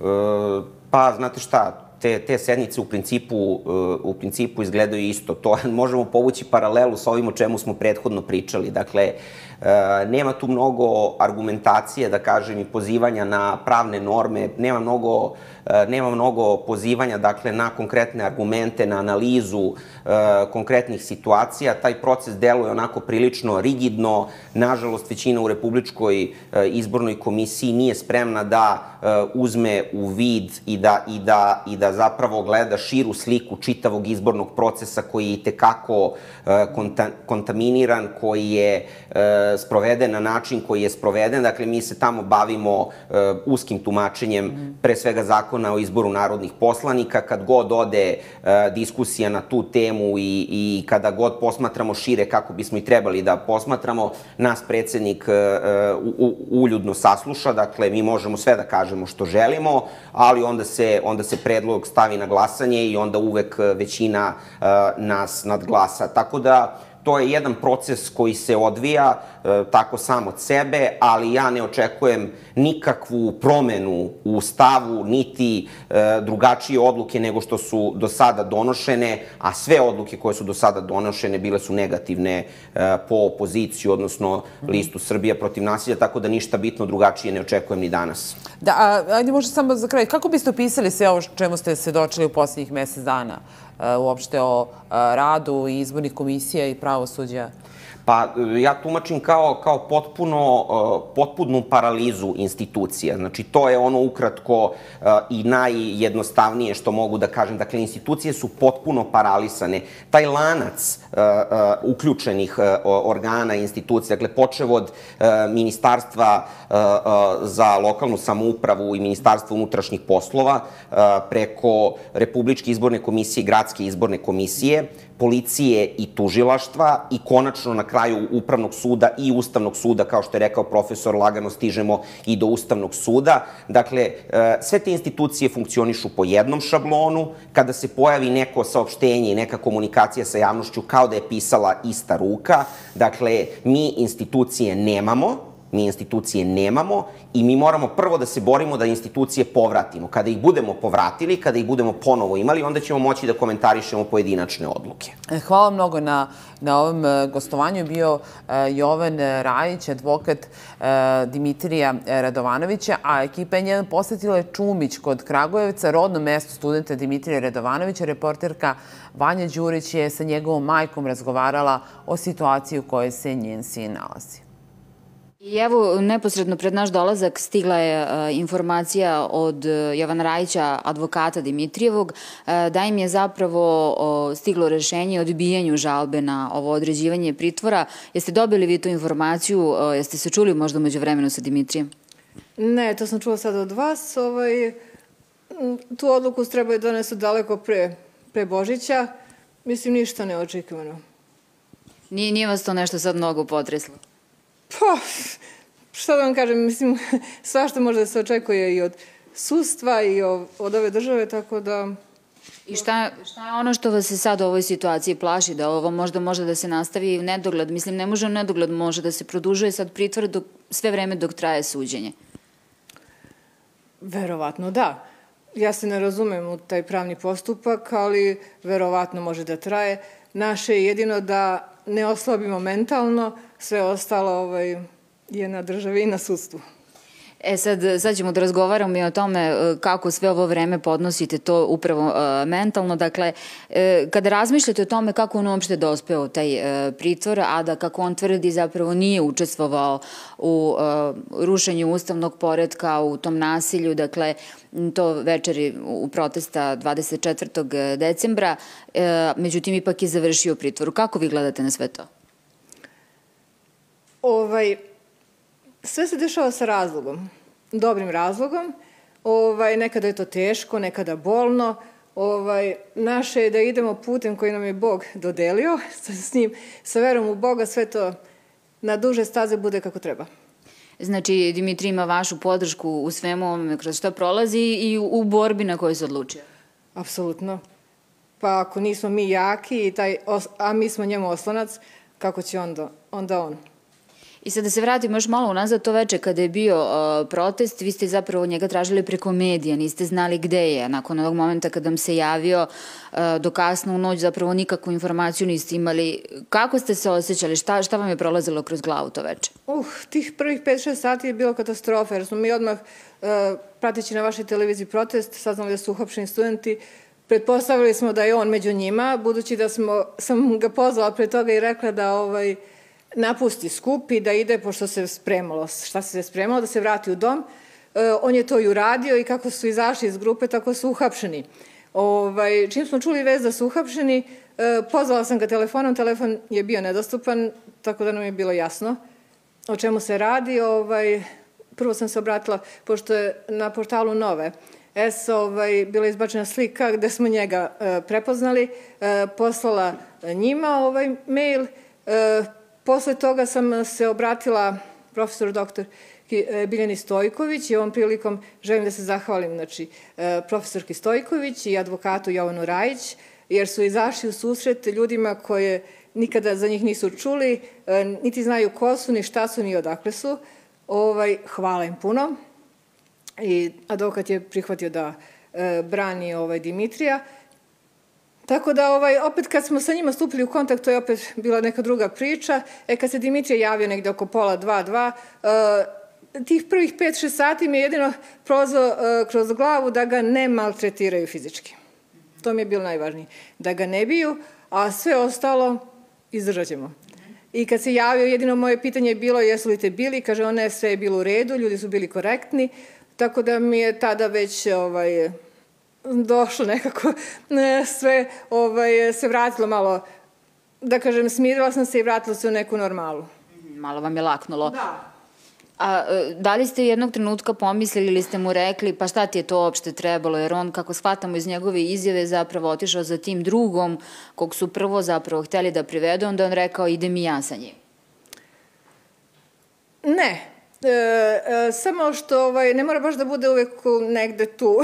Speaker 8: Pa, znate šta, te sednice u principu izgledaju isto. To možemo povući paralelu sa ovim o čemu smo prethodno pričali. Dakle, nema tu mnogo argumentacije, da kažem, i pozivanja na pravne norme, nema mnogo pozivanja, dakle, na konkretne argumente, na analizu konkretnih situacija. Taj proces deluje onako prilično rigidno. Nažalost, većina u Republičkoj izbornoj komisiji nije spremna da uzme u vid i da zapravo gleda širu sliku čitavog izbornog procesa koji je itekako kontaminiran, koji je sproveden na način koji je sproveden. Dakle, mi se tamo bavimo uskim tumačenjem, pre svega zakona o izboru narodnih poslanika. Kad god ode diskusija na tu temu i kada god posmatramo šire kako bismo i trebali da posmatramo, nas predsednik uljudno sasluša. Dakle, mi možemo sve da kažemo što želimo, ali onda se predlog stavi na glasanje i onda uvek većina nas nadglasa. Tako da, to je jedan proces koji se odvija tako sam od sebe, ali ja ne očekujem nikakvu promenu u stavu, niti drugačije odluke nego što su do sada donošene, a sve odluke koje su do sada donošene bile su negativne po opoziciju, odnosno Listu Srbija protiv nasilja, tako da ništa bitno drugačije ne očekujem ni danas.
Speaker 1: Da, ajde možda samo za kraj, kako biste opisali sve ovo čemu ste svedočili u poslednjih mesec dana, uopšte o radu i izbornih komisija i pravosuđa?
Speaker 8: Pa, ja tumačim kao potpunu paralizu institucija. Znači, to je ono ukratko i najjednostavnije što mogu da kažem. Dakle, institucije su potpuno paralisane. Taj lanac uključenih organa i institucija, dakle, počev od Ministarstva za lokalnu samoupravu i Ministarstva unutrašnjih poslova, preko Republičke izborne komisije i Gradske izborne komisije, policije i tužilaštva i konačno na kraju Upravnog suda i Ustavnog suda, kao što je rekao profesor, lagano stižemo i do Ustavnog suda. Dakle, sve te institucije funkcionišu po jednom šablonu. Kada se pojavi neko saopštenje i neka komunikacija sa javnošću, kao da je pisala ista ruka. Dakle, mi institucije nemamo, Mi institucije nemamo i mi moramo prvo da se borimo da institucije povratimo. Kada ih budemo povratili, kada ih budemo ponovo imali, onda ćemo moći da komentarišemo pojedinačne odluke.
Speaker 1: Hvala mnogo na ovom gostovanju. Bio Jovan Rajić, advokat Dimitrija Radovanovića, a ekipa N1 posetila je Čumić kod Kragujevca, rodno mesto studenta Dimitrija Radovanovića. Reporterka Vanja Đurić je sa njegovom majkom razgovarala o situaciji u kojoj se njen sin nalazi.
Speaker 9: I evo, neposredno pred naš dolazak stigla je informacija od Jovana Rajića, advokata Dimitrijevog, da im je zapravo stiglo rešenje o odbijanju žalbe na ovo određivanje pritvora. Jeste dobili vi tu informaciju? Jeste se čuli možda umeđu vremenu sa Dimitrijem?
Speaker 10: Ne, to sam čula sad od vas. Tu odluku trebaju donesu daleko pre Božića. Mislim, ništa neočekivano.
Speaker 9: Nije vas to nešto sad mnogo potreslo?
Speaker 10: Pa, šta da vam kažem, mislim, svašta može da se očekuje i od sudstva i od ove države, tako da...
Speaker 9: I šta je ono što vas se sad u ovoj situaciji plaši, da ovo možda može da se nastavi u nedogled? Mislim, ne može u nedogled, može da se produžuje sad pritvor sve vreme dok traje suđenje.
Speaker 10: Verovatno da. Ja se ne razumem u taj pravni postupak, ali verovatno može da traje. Naše je jedino da ne oslabimo mentalno, sve ostalo je na državi i na sudstvu.
Speaker 9: Sad ćemo da razgovaramo i o tome kako sve ovo vreme podnosite to upravo mentalno. Dakle, kada razmišljate o tome kako on uopšte dospeo taj pritvor, a da kako on tvrdi zapravo nije učestvovao u rušenju ustavnog poretka, u tom nasilju, dakle, to večeri u protesta 24. decembra, međutim, ipak je završio u pritvoru. Kako vi gledate na sve to?
Speaker 10: Sve se dešava sa razlogom, dobrim razlogom. Nekada je to teško, nekada bolno. Naše je da idemo putem koji nam je Bog dodelio, s njim, sa verom u Boga, sve to na duže staze bude kako treba.
Speaker 9: Znači, Dimitrij ima vašu podršku u svemu ovome kroz što prolazi i u borbi na kojoj se odlučio?
Speaker 10: Apsolutno. Pa ako nismo mi jaki, a mi smo njemu oslonac, kako će onda on?
Speaker 9: I sad da se vratimo još malo unazad, to veče kada je bio protest, vi ste zapravo njega tražili preko medija, niste znali gde je. Nakon ovog momenta kada vam se javio do kasno u noć, zapravo nikakvu informaciju niste imali. Kako ste se osjećali? Šta vam je prolazilo kroz glavu to veče?
Speaker 10: Tih prvih 5-6 sati je bilo katastrofa, jer smo mi odmah, prateći na vašoj televiziji protest, saznali da su uhapšeni studenti. Pretpostavili smo da je on među njima, budući da sam ga pozvala pre toga i rekla da napusti skup i da ide, pošto se spremalo, šta se spremalo, da se vrati u dom. On je to i uradio i kako su izašli iz grupe, tako su uhapšeni. Čim smo čuli vest da su uhapšeni, pozvala sam ga telefonom, telefon je bio nedostupan, tako da nam je bilo jasno o čemu se radi. Prvo sam se obratila, pošto je na portalu Nove S bila izbačena slika gde smo njega prepoznali, poslala njima mail. Posle toga sam se obratila profesoru doktor Biljani Stojković i ovom prilikom želim da se zahvalim profesorki Stojković i advokatu Jovanu Rajić, jer su izašli u susret ljudima koje nikada za njih nisu čuli, niti znaju ko su, ni šta su, ni odakle su. Hvala im puno. I advokat je prihvatio da brani Dimitrija. Tako da, opet kad smo sa njima stupili u kontakt, to je opet bila neka druga priča. Kad se Dimitrije javio negde oko 1:30, tih prvih 5-6 sati mi je jedino prolazilo kroz glavu da ga ne maltretiraju fizički. To mi je bilo najvažnije. Da ga ne biju, a sve ostalo izdržat ćemo. I kad se javio, jedino moje pitanje je bilo jesu li te bili, kaže on ne, sve je bilo u redu, ljudi su bili korektni, tako da mi je tada već došlo nekako, sve se vratilo malo, da kažem, smirila sam se i vratila se u neku normalu.
Speaker 9: Malo vam je laknulo.
Speaker 10: Da.
Speaker 9: A da li ste jednog trenutka pomislili ili ste mu rekli pa šta ti je to uopšte trebalo, jer on, kako shvatamo iz njegove izjave, zapravo otišao za tim drugom kog su prvo zapravo hteli da privedu, onda on rekao idem i ja sa njim.
Speaker 10: Ne, Samo što ne mora baš da bude uvek negde tu,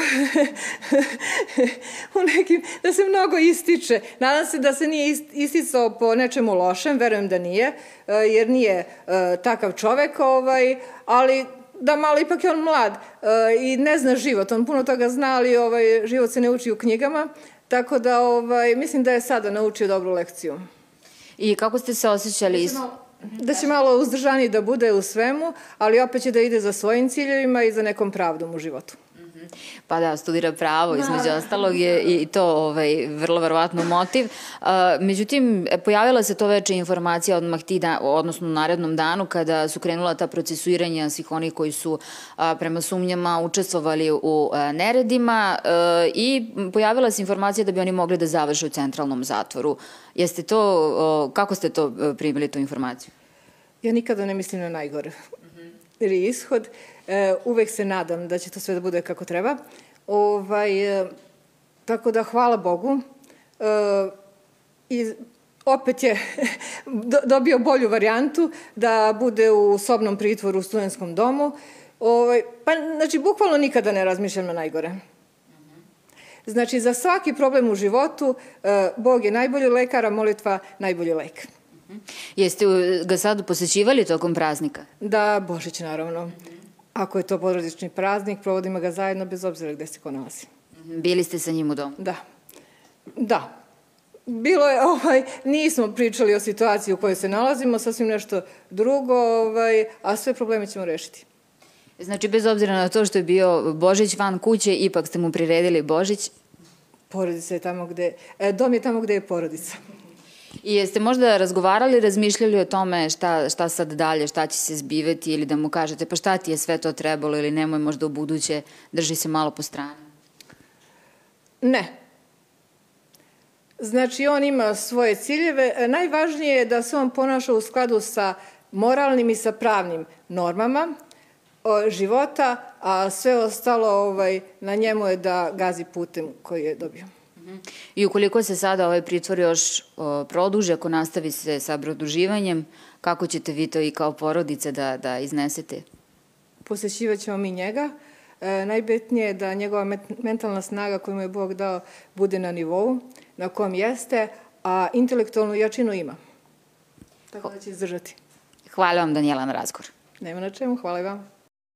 Speaker 10: u nekim, da se mnogo ističe. Nadam se da se nije isticao po nečemu lošem, verujem da nije, jer nije takav čovek, ali da malo ipak je on mlad i ne zna život, on puno toga zna, ali život se ne uči u knjigama, tako da mislim da je sada naučio dobru lekciju.
Speaker 9: I kako ste se osjećali?
Speaker 10: Da će malo uzdržaniji da bude u svemu, ali opet će da ide za svojim ciljevima i za nekom pravdom u životu.
Speaker 9: Pa da, studira pravo, između ostalog je i to vrlo verovatno motiv. Međutim, pojavila se to veća informacija odmah odnosno u narednom danu kada su krenula ta procesuiranja svih onih koji su prema sumnjama učestvovali u neredima i pojavila se informacija da bi oni mogli da završe u centralnom zatvoru. Kako ste to primili, tu informaciju?
Speaker 10: Ja nikada ne mislim na najgore. Jer je ishod. Uvek se nadam da će to sve da bude kako treba. Tako da hvala Bogu. I opet je dobio bolju varijantu da bude u sobnom pritvoru u studentskom domu. Znači, bukvalno nikada ne razmišljam na najgore. Znači, za svaki problem u životu Bog je najbolji lekar, a molitva najbolji lek.
Speaker 9: Jeste ga sad posećivali tokom praznika?
Speaker 10: Da, Božić naravno. Ako je to porodični praznik, provodimo ga zajedno bez obzira gde se ko nalazi.
Speaker 9: Bili ste sa njim u domu?
Speaker 10: Da. Da. Bilo je, nismo pričali o situaciji u kojoj se nalazimo, sasvim nešto drugo, a sve probleme ćemo rešiti.
Speaker 9: Znači, bez obzira na to što je bio Božić van kuće, ipak ste mu priredili Božić?
Speaker 10: Porodica je tamo gde, dom je tamo gde je porodica.
Speaker 9: I jeste možda razgovarali, razmišljali o tome šta sad dalje, šta će se zbivati ili da mu kažete pa šta ti je sve to trebalo ili nemoj možda u buduće, drži se malo po strani?
Speaker 10: Ne. Znači, on ima svoje ciljeve. Najvažnije je da se on ponaša u skladu sa moralnim i sa pravnim normama života, a sve ostalo na njemu je da gazi putem koji je dobio.
Speaker 9: I ukoliko se sada ovaj pritvor još produži, ako nastavi se sa produživanjem, kako ćete vi to i kao porodice da iznesete?
Speaker 10: Posećivat ćemo mi njega. Najbitnije je da njegova mentalna snaga koju mu je Bog dao bude na nivou na kom jeste, a intelektualnu jačinu ima. Tako da će izdržati.
Speaker 9: Hvala vam, Danijela, na razgovor.
Speaker 10: Nema na čemu, hvala i vam.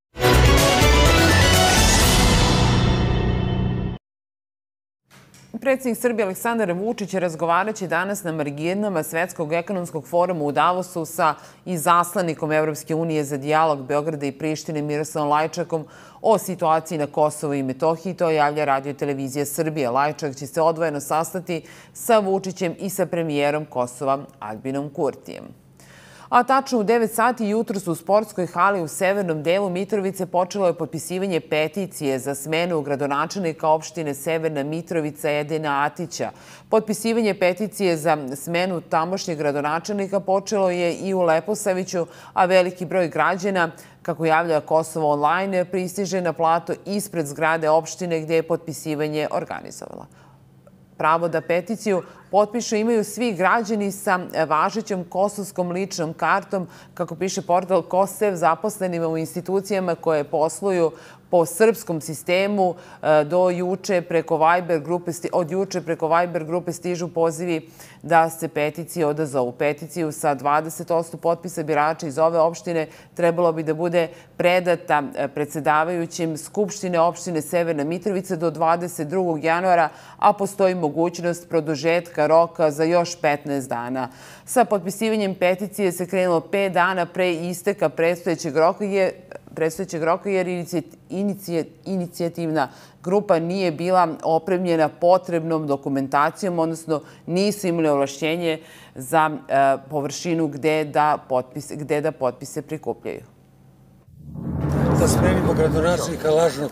Speaker 1: Predsjednik Srbije Aleksandar Vučić razgovaraće danas na marginama Svetskog ekonomskog foruma u Davosu sa izaslanikom Evropske unije za dijalog Beograda i Prištine Miroslavom Lajčakom o situaciji na Kosovu i Metohiji. To javlja Radio televizija Srbije. Lajčak će se odvojeno sastati sa Vučićem i sa premijerom Kosova Aljbinom Kurtijem. A tačno u 9 sati jutros u sportskoj hali u severnom delu Mitrovice počelo je potpisivanje peticije za smenu gradonačelnika opštine Severna Mitrovica Edina Atića. Potpisivanje peticije za smenu tamošnjeg gradonačelnika počelo je i u Leposaviću, a veliki broj građana, kako javlja Kosovo online, pristiže na plato ispred zgrade opštine gde je potpisivanje organizovala. Pravo da peticiju potpišu imaju svi građani sa važećom kosovskom ličnom kartom, kako piše portal Kosev, zaposlenima u institucijama koje posluju po srpskom sistemu. Od juče preko Viber grupe stižu pozivi da se peticije odazovu. Peticiju sa 20% potpisa birača iz ove opštine trebalo bi da bude predata predsedavajućim Skupštine opštine Severna Mitrovica do 22. januara, a postoji mogućnost produžetka roka za još 15 dana. Sa potpisivanjem peticije se krenulo 5 dana pre isteka predstojećeg roka jer inicijativna grupa nije bila opremljena potrebnom dokumentacijom, odnosno nisu imali ovlašćenje za površinu gde da potpise prikupljaju.
Speaker 11: Da smenimo gradonačelnika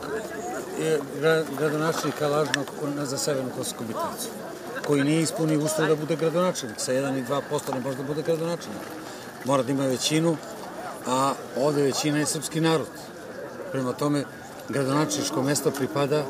Speaker 11: lažnog za Severnu Kosovsku Mitrovicu, koji nije ispunio uslov da bude gradonačelnik. Sa 1 i 2% ne može da bude gradonačelnik. Mora da ima većinu, a ovde većina je srpski narod. Prema tome, gradonačelničko mesto pripada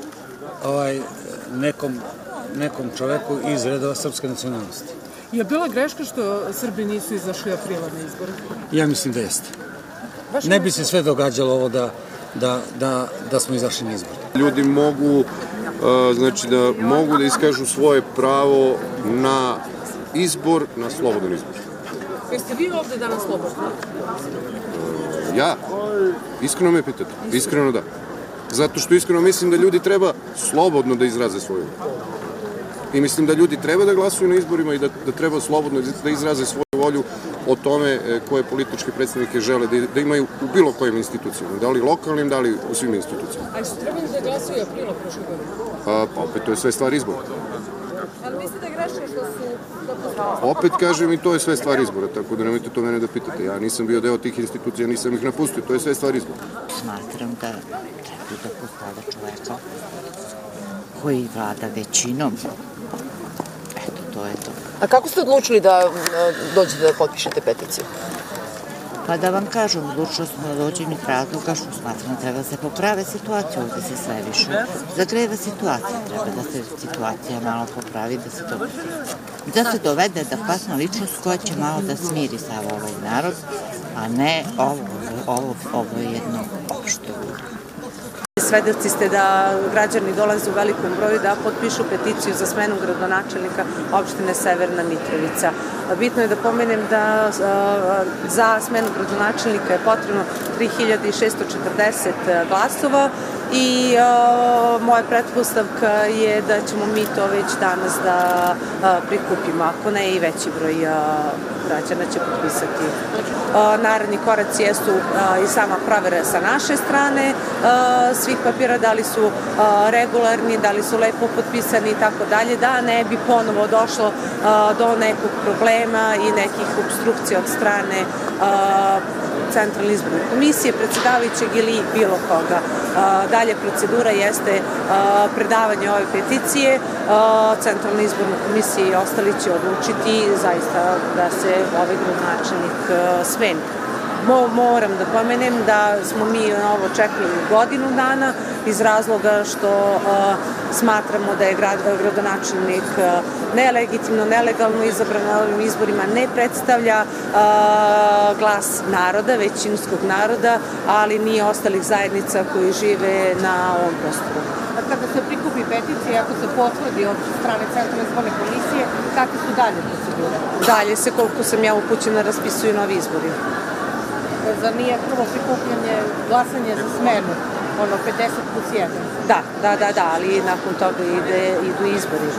Speaker 11: nekom čoveku iz redova srpske nacionalnosti.
Speaker 12: Je bila greška što Srbi nisu izašli aprila na izbore?
Speaker 11: Ja mislim da jeste. ne bi se sve događalo ovo da smo izašli na izbor.
Speaker 12: Ljudi mogu, znači da mogu da iskažu svoje pravo na izbor, na slobodan izbor.
Speaker 13: Jeste vi ovde danas slobodni?
Speaker 12: Ja? Iskreno me pitate? Iskreno da. Zato što iskreno mislim da ljudi treba slobodno da izraze svoju. I mislim da ljudi treba da glasuju na izborima i da treba slobodno da izraze svoju volju o tome koje političke predstavnike žele da imaju u bilo kojim institucijama. Da li lokalnim, da li u svim institucijama.
Speaker 13: A su trebali da glasuju aprila prošle godine?
Speaker 12: Pa opet, to je sve stvar izbora.
Speaker 13: Ali mislite da je grešno što su...
Speaker 12: Opet kažem i to je sve stvar izbora, tako da nemojte to mene da pitate. Ja nisam bio deo tih institucija, nisam ih napustio, to je sve stvar izbora.
Speaker 14: Smatram da treba da postavlja čoveka koji vlada većinom. Eto, to je to.
Speaker 13: A kako ste odlučili da dođete da potpišete peticiju?
Speaker 14: Pa da vam kažem, odlučila smo da dođem iz razloga što smatram da treba da se poprave situacija, ovde se sve više zagreva situacija, treba da se situacija malo popravi, da se dovede da pasna ličnost koja će malo da smiri sav ovaj narod, a ne ovo je jedno opšte.
Speaker 15: Svedoci ste da građani dolaze u velikom broju da potpišu peticiju za smenu gradonačelnika opštine Severna Mitrovica. Bitno je da pomenem da za smenu gradonačelnika je potrebno 3640 glasova i moja pretpostavka je da ćemo mi to već danas da prikupimo, ako ne i veći broj građana će potpisati. Naredni koraci jesu i sama provera sa naše strane svih papira, da li su regularni, da li su lepo potpisani i tako dalje, da ne bi ponovo došlo do nekog problema i nekih obstrukcija od strane Centralne izborne komisije, predsjedavajućeg ili bilo koga. Dalje procedura jeste predavanje ove peticije. Centralna izborna komisija i ostali će odlučiti zaista da se ovaj gradonačelnik smeni. Moram da pomenem da smo mi na ovo čekali godinu dana iz razloga što smatramo da je gradonačelnik nelegitimno, nelegalno izabran na ovim izborima, ne predstavlja glas naroda, većinskog naroda, ali ni ostalih zajednica koji žive na ovom prostoru.
Speaker 13: A kada se prikupi peticija, ako se potvrdi od strane Centralne izborne komisije, kakve su dalje procedure?
Speaker 15: Dalje se, koliko sam ja upućena, raspisuju novi izbori.
Speaker 13: Zar nije prvo prikupljanje, glasanje za smenu, ono 50+1?
Speaker 15: Da, ali nakon toga idu izbori.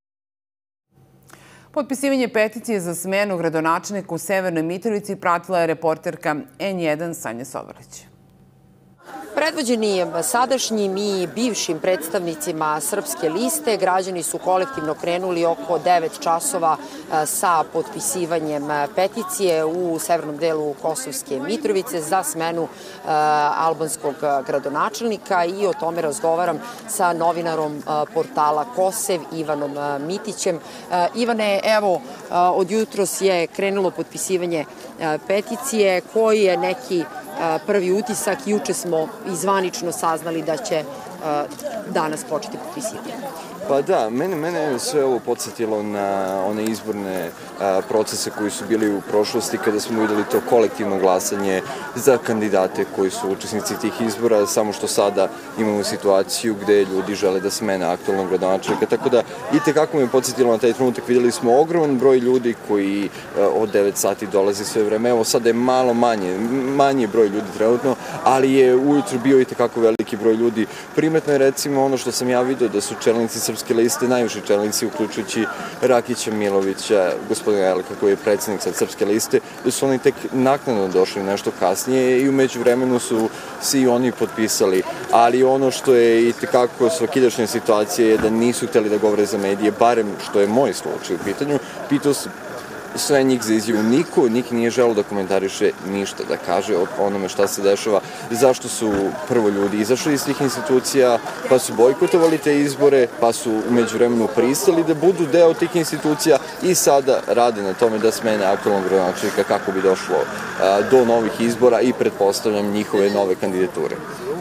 Speaker 1: Potpisivanje peticije za smenu gradonačelnika u Severnoj Mitrovici pratila je reporterka N1 Sanja Sovrlić.
Speaker 16: Predvođeni sadašnjim i bivšim predstavnicima Srpske liste, građani su kolektivno krenuli oko 9 časova sa potpisivanjem peticije u severnom delu Kosovske Mitrovice za smenu albanskog gradonačelnika i o tome razgovaram sa novinarom portala Kosev, Ivanom Mitićem. Ivane, evo, od jutros je krenulo potpisivanje peticije, koji je neki prvi utisak. Juče smo izvanično saznali da će danas početi potpisivati.
Speaker 17: Pa da, mene je sve ovo podsjetilo na one izborne procese koji su bili u prošlosti kada smo videli to kolektivno glasanje za kandidate koji su učesnici tih izbora, samo što sada imamo situaciju gde ljudi žele da smene aktualnog gradonačelnika, tako da itekako me podsjetilo na taj trenutak. Videli smo ogroman broj ljudi koji od 9 sati dolazi sve vreme, evo sada je malo manji broj ljudi trenutno, ali je ujutru bio itekako veliki broj ljudi. Primetno je recimo ono što sam ja vidio da su čelnici Srpske liste, najviše čelnici, uključujući Rakića Milovića, gospodina Elka koji je predsjednik sad Srpske liste, da su oni tek naknadno došli nešto kasnije i umeđu vremenu su svi oni potpisali. Ali ono što je itekako svakidašnja situacija je da nisu hteli da govore za medije, barem što je moj slučaj u pitanju. Pitao sve njih za izjavu. Niko nije želeo da komentariše ništa, da kaže o onome šta se dešava, zašto su prvo ljudi izašli iz tih institucija, pa su bojkotovali te izbore, pa su umeđu vremenu pristali da budu deo tih institucija i sada rade na tome da smene aktualnog gradonačelnika kako bi došlo do novih izbora i pretpostavljam njihove nove kandidature.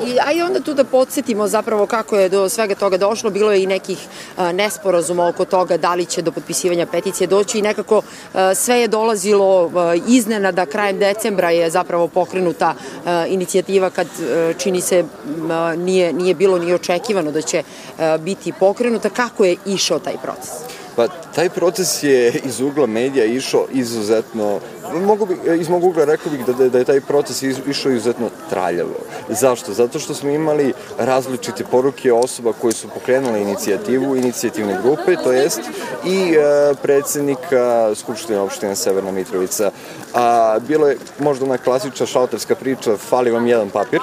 Speaker 16: A i onda tu da podsjetimo zapravo kako je do svega toga došlo. Bilo je i nekih nesporazuma oko toga da li će do potpisivanja peticije doći i nekako sve je dolazilo iznenada. Krajem decembra je zapravo pokrenuta inicijativa kad čini se nije bilo ni očekivano da će biti pokrenuta. Kako je išao taj proces?
Speaker 17: Pa, taj proces je iz ugla medija išao izuzetno, iz mog ugla rekao bih da je taj proces išao izuzetno traljavo. Zašto? Zato što smo imali različite poruke osoba koje su pokrenule inicijativne grupe, to jest i predsednika Skupštine opštine Severna Mitrovica. Bilo je možda ona klasična šalterska priča, fali vam jedan papir,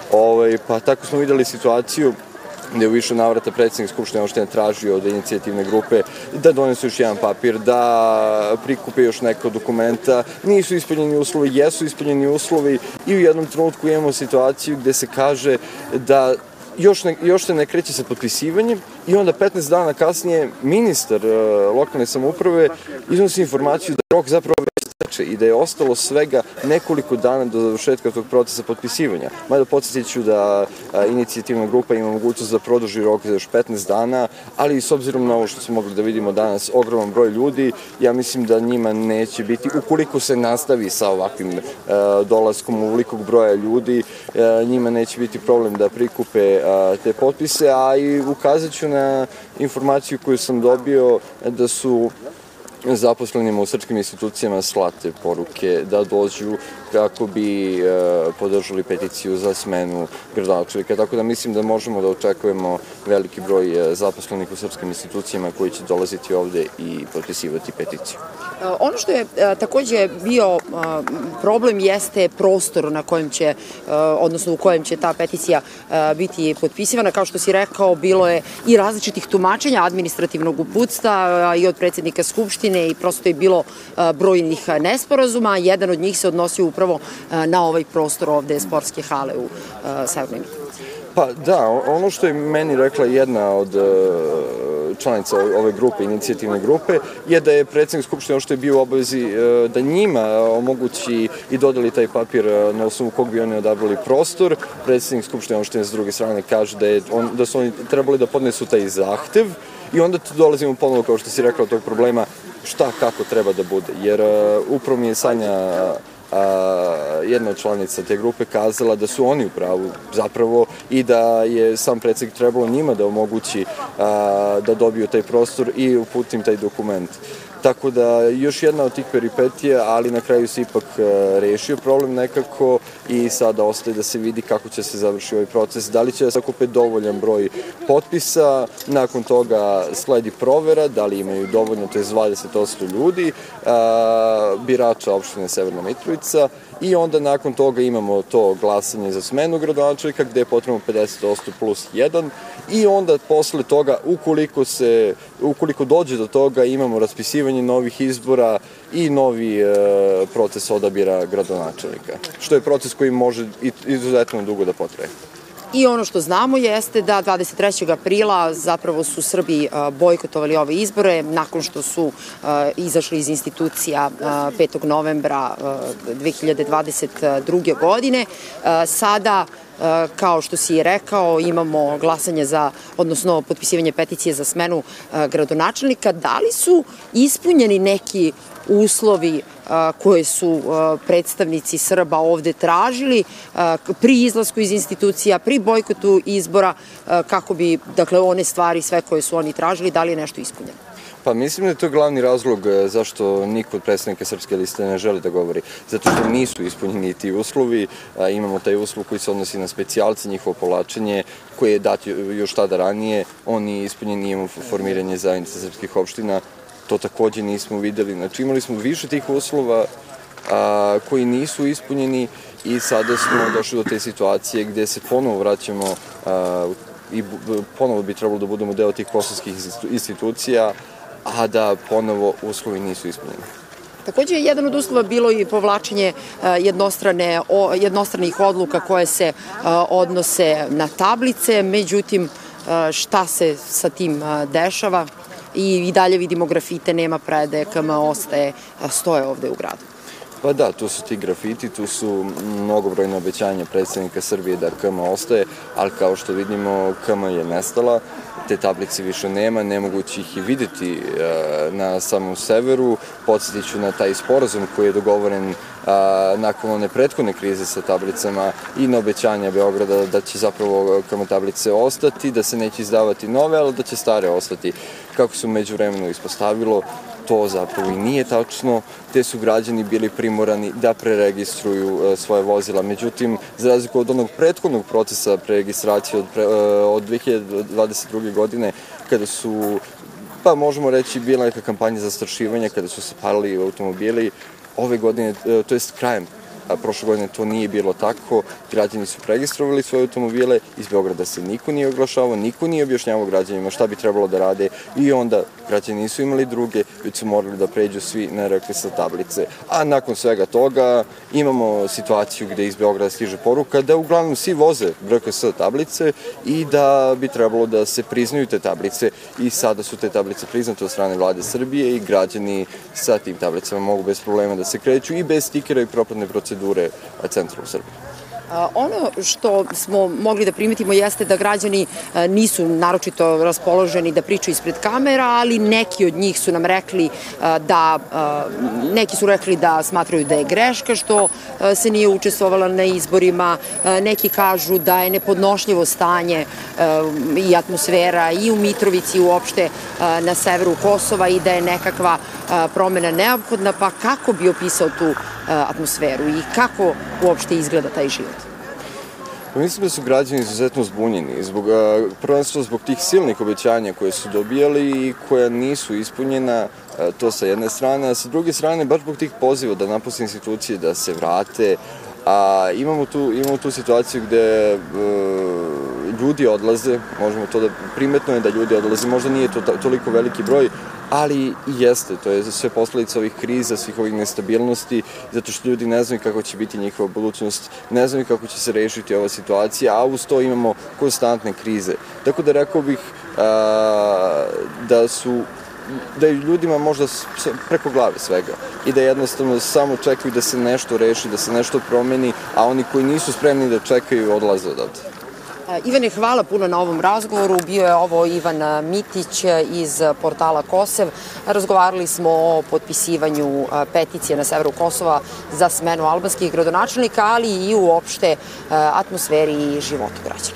Speaker 17: pa tako smo videli situaciju gde je u više navrata predsednik Skupštine opštine tražio od inicijativne grupe da donesu još jedan papir, da prikupe još neka dokumenta. Nisu ispunjeni uslovi, jesu ispunjeni uslovi i u jednom trenutku imamo situaciju gde se kaže da još se ne kreće sa potpisivanjem i onda 15 dana kasnije ministar lokalne samouprave iznosi informaciju da rok zapravo i da je ostalo svega nekoliko dana do završetka tog procesa potpisivanja. Mada podsjetit ću da inicijativna grupa ima mogućnost da produži rok za još 15 dana, ali s obzirom na ovo što smo mogli da vidimo danas, ogroman broj ljudi, ja mislim da njima neće biti, ukoliko se nastavi sa ovakvim dolaskom ovolikog broja ljudi, njima neće biti problem da prikupe te potpise, a i ukazat ću na informaciju koju sam dobio da su zaposlenima u srpskim institucijama slate poruke da dođu kako bi podržali peticiju za smenu gradonačelnika. Tako da mislim da možemo da očekujemo veliki broj zaposlenih u srpskim institucijama koji će dolaziti ovde i potpisivati peticiju.
Speaker 16: Ono što je takođe bio problem jeste prostor na kojem će, odnosno u kojem će ta peticija biti potpisivana. Kao što si rekao, bilo je i različitih tumačenja administrativnog uputstva i od predsednika Skupštine i prosto je bilo brojnih nesporazuma. Jedan od njih se odnosio upravo na ovaj prostor ovde sportske hale u Severnoj Mitrovici.
Speaker 17: Pa da, ono što je meni rekla jedna od članica ove grupe, inicijativne grupe, je da je predsednik Skupštine što je bio u obavezi da njima omogući i dodali taj papir na osnovu kog bi oni odabrali prostor. Predsednik Skupštine opštine s druge strane kaže da su oni trebali da podnesu taj zahtev i onda tu dolazimo ponovo, kao što si rekao, tog problema šta, kako treba da bude. Jer upravo mi je Sanja, jedna od članica te grupe, kazala da su oni u pravu zapravo i da je sam predsednik trebalo njima da omogući da dobiju taj prostor i uputim taj dokument. Tako da još jedna od tih peripetija, ali na kraju se ipak rešio problem nekako i sada ostaje da se vidi kako će se završiti ovaj proces. Da li će da se sakupe dovoljan broj potpisa, nakon toga sledi provera, da li imaju dovoljno, to je 20% ljudi, birača opštine Severna Mitrovica i onda nakon toga imamo to glasanje za smenu gradonačelnika gde je potrebno 50% plus 1 i onda posle toga, ukoliko dođe do toga, imamo raspisivanje novih izbora i novi proces odabira gradonačelnika, što je proces koji može izuzetno dugo da potraje.
Speaker 16: I ono što znamo jeste da 23. aprila zapravo su Srbi bojkotovali ove izbore nakon što su izašli iz institucija 5. novembra 2022. godine. Sada, kao što si rekao, imamo glasanje odnosno potpisivanje peticije za smenu gradonačelnika. Da li su ispunjeni neki uslovi koje su predstavnici Srba ovde tražili pri izlasku iz institucija, pri bojkotu izbora, kako bi, dakle, one stvari sve koje su oni tražili, da li je nešto ispunjeno?
Speaker 17: Pa mislim da je to glavni razlog zašto niko od predstavnika Srpske liste ne želi da govori. Zato što nisu ispunjeni ti uslovi. Imamo taj uslov koji se odnosi na specijalce, njihovo povlačenje, koje je dat još tada ranije. On nije ispunjen, imamo formiranje zajednice srpskih opština. To takođe nismo videli. Znači imali smo više tih uslova koji nisu ispunjeni i sada smo došli do te situacije gde se ponovo vraćamo i ponovo bi trebalo da budemo deo tih kosovskih institucija, a da ponovo uslovi nisu ispunjeni.
Speaker 16: Takođe, jedan od uslova bilo i povlačenje jednostranih odluka koje se odnose na tablice, međutim, šta se sa tim dešava? I dalje vidimo grafite, nema predaje, KM stoje ovde u gradu.
Speaker 17: Pa da, tu su ti grafiti, tu su mnogobrojne obećanja predsednika Srbije da KM ostaje, ali kao što vidimo, KM je nestala, te tablice više nema, nemoguće ih i videti na samom severu. Podsjetit ću na taj sporazum koji je dogovoren nakon one prethodne krize sa tablicama i na obećanja Beograda da će zapravo KM tablice ostati, da se neće izdavati nove, ali da će stare ostati. Kako se umeđu vremenu ispostavilo, to zapravo i nije tačno, te su građani bili primorani da preregistruju svoje vozila. Međutim, za razliku od onog prethodnog procesa preregistracije od 2022. godine, kada su, pa možemo reći, bila neka kampanja zastrašivanja, kada su se palili automobili, ove godine, to jest krajem prošle godine to nije bilo tako, građani su preregistrovali svoje automobile, iz Beograda se niko nije oglašavao, niko nije objašnjavao građanima šta bi trebalo da rade i onda građani nisu imali druge, već su morali da pređu svi na RKS tablice. A nakon svega toga imamo situaciju gde iz Beograda stiže poruka da uglavnom svi voze RKS tablice i da bi trebalo da se priznaju te tablice i sada su te tablice priznate od strane vlade Srbije i građani sa tim tablicama mogu bez problema da se kreću i bez stikera i propratne procedure centra u Srbiji.
Speaker 16: Ono što smo mogli da primetimo jeste da građani nisu naročito raspoloženi da pričaju ispred kamera, ali neki od njih su nam rekli da smatraju da je greška što se nije učestvovala na izborima, neki kažu da je nepodnošljivo stanje i atmosfera i u Mitrovici i uopšte na severu Kosova i da je nekakva promena neophodna, pa kako bi opisao tu atmosferu i kako uopšte izgleda taj život?
Speaker 17: Mislim da su građani izuzetno zbunjeni, prvenstveno zbog tih silnih obećanja koje su dobijali i koja nisu ispunjena, to sa jedne strane, a sa druge strane baš zbog tih poziva da napuste institucije, da se vrate. Imamo tu situaciju gde ljudi odlaze, možemo to da primetno je da ljudi odlaze, možda nije to toliko veliki broj, ali jeste, to je sve posledica ovih kriza, svih ovih nestabilnosti, zato što ljudi ne znaju kako će biti njihova budućnost, ne znaju kako će se rešiti ova situacija, a uz to imamo konstantne krize. Tako da rekao bih da je ljudima možda preko glave svega i da jednostavno samo čekaju da se nešto reši, da se nešto promeni, a oni koji nisu spremni da čekaju odlaze odavde.
Speaker 16: Ivane, hvala puno na ovom razgovoru. Bio je ovo Ivan Mitić iz portala Kosev. Razgovarali smo o potpisivanju peticije na severu Kosova za smenu albanskih gradonačelnika, ali i uopšte atmosferi i životu građana.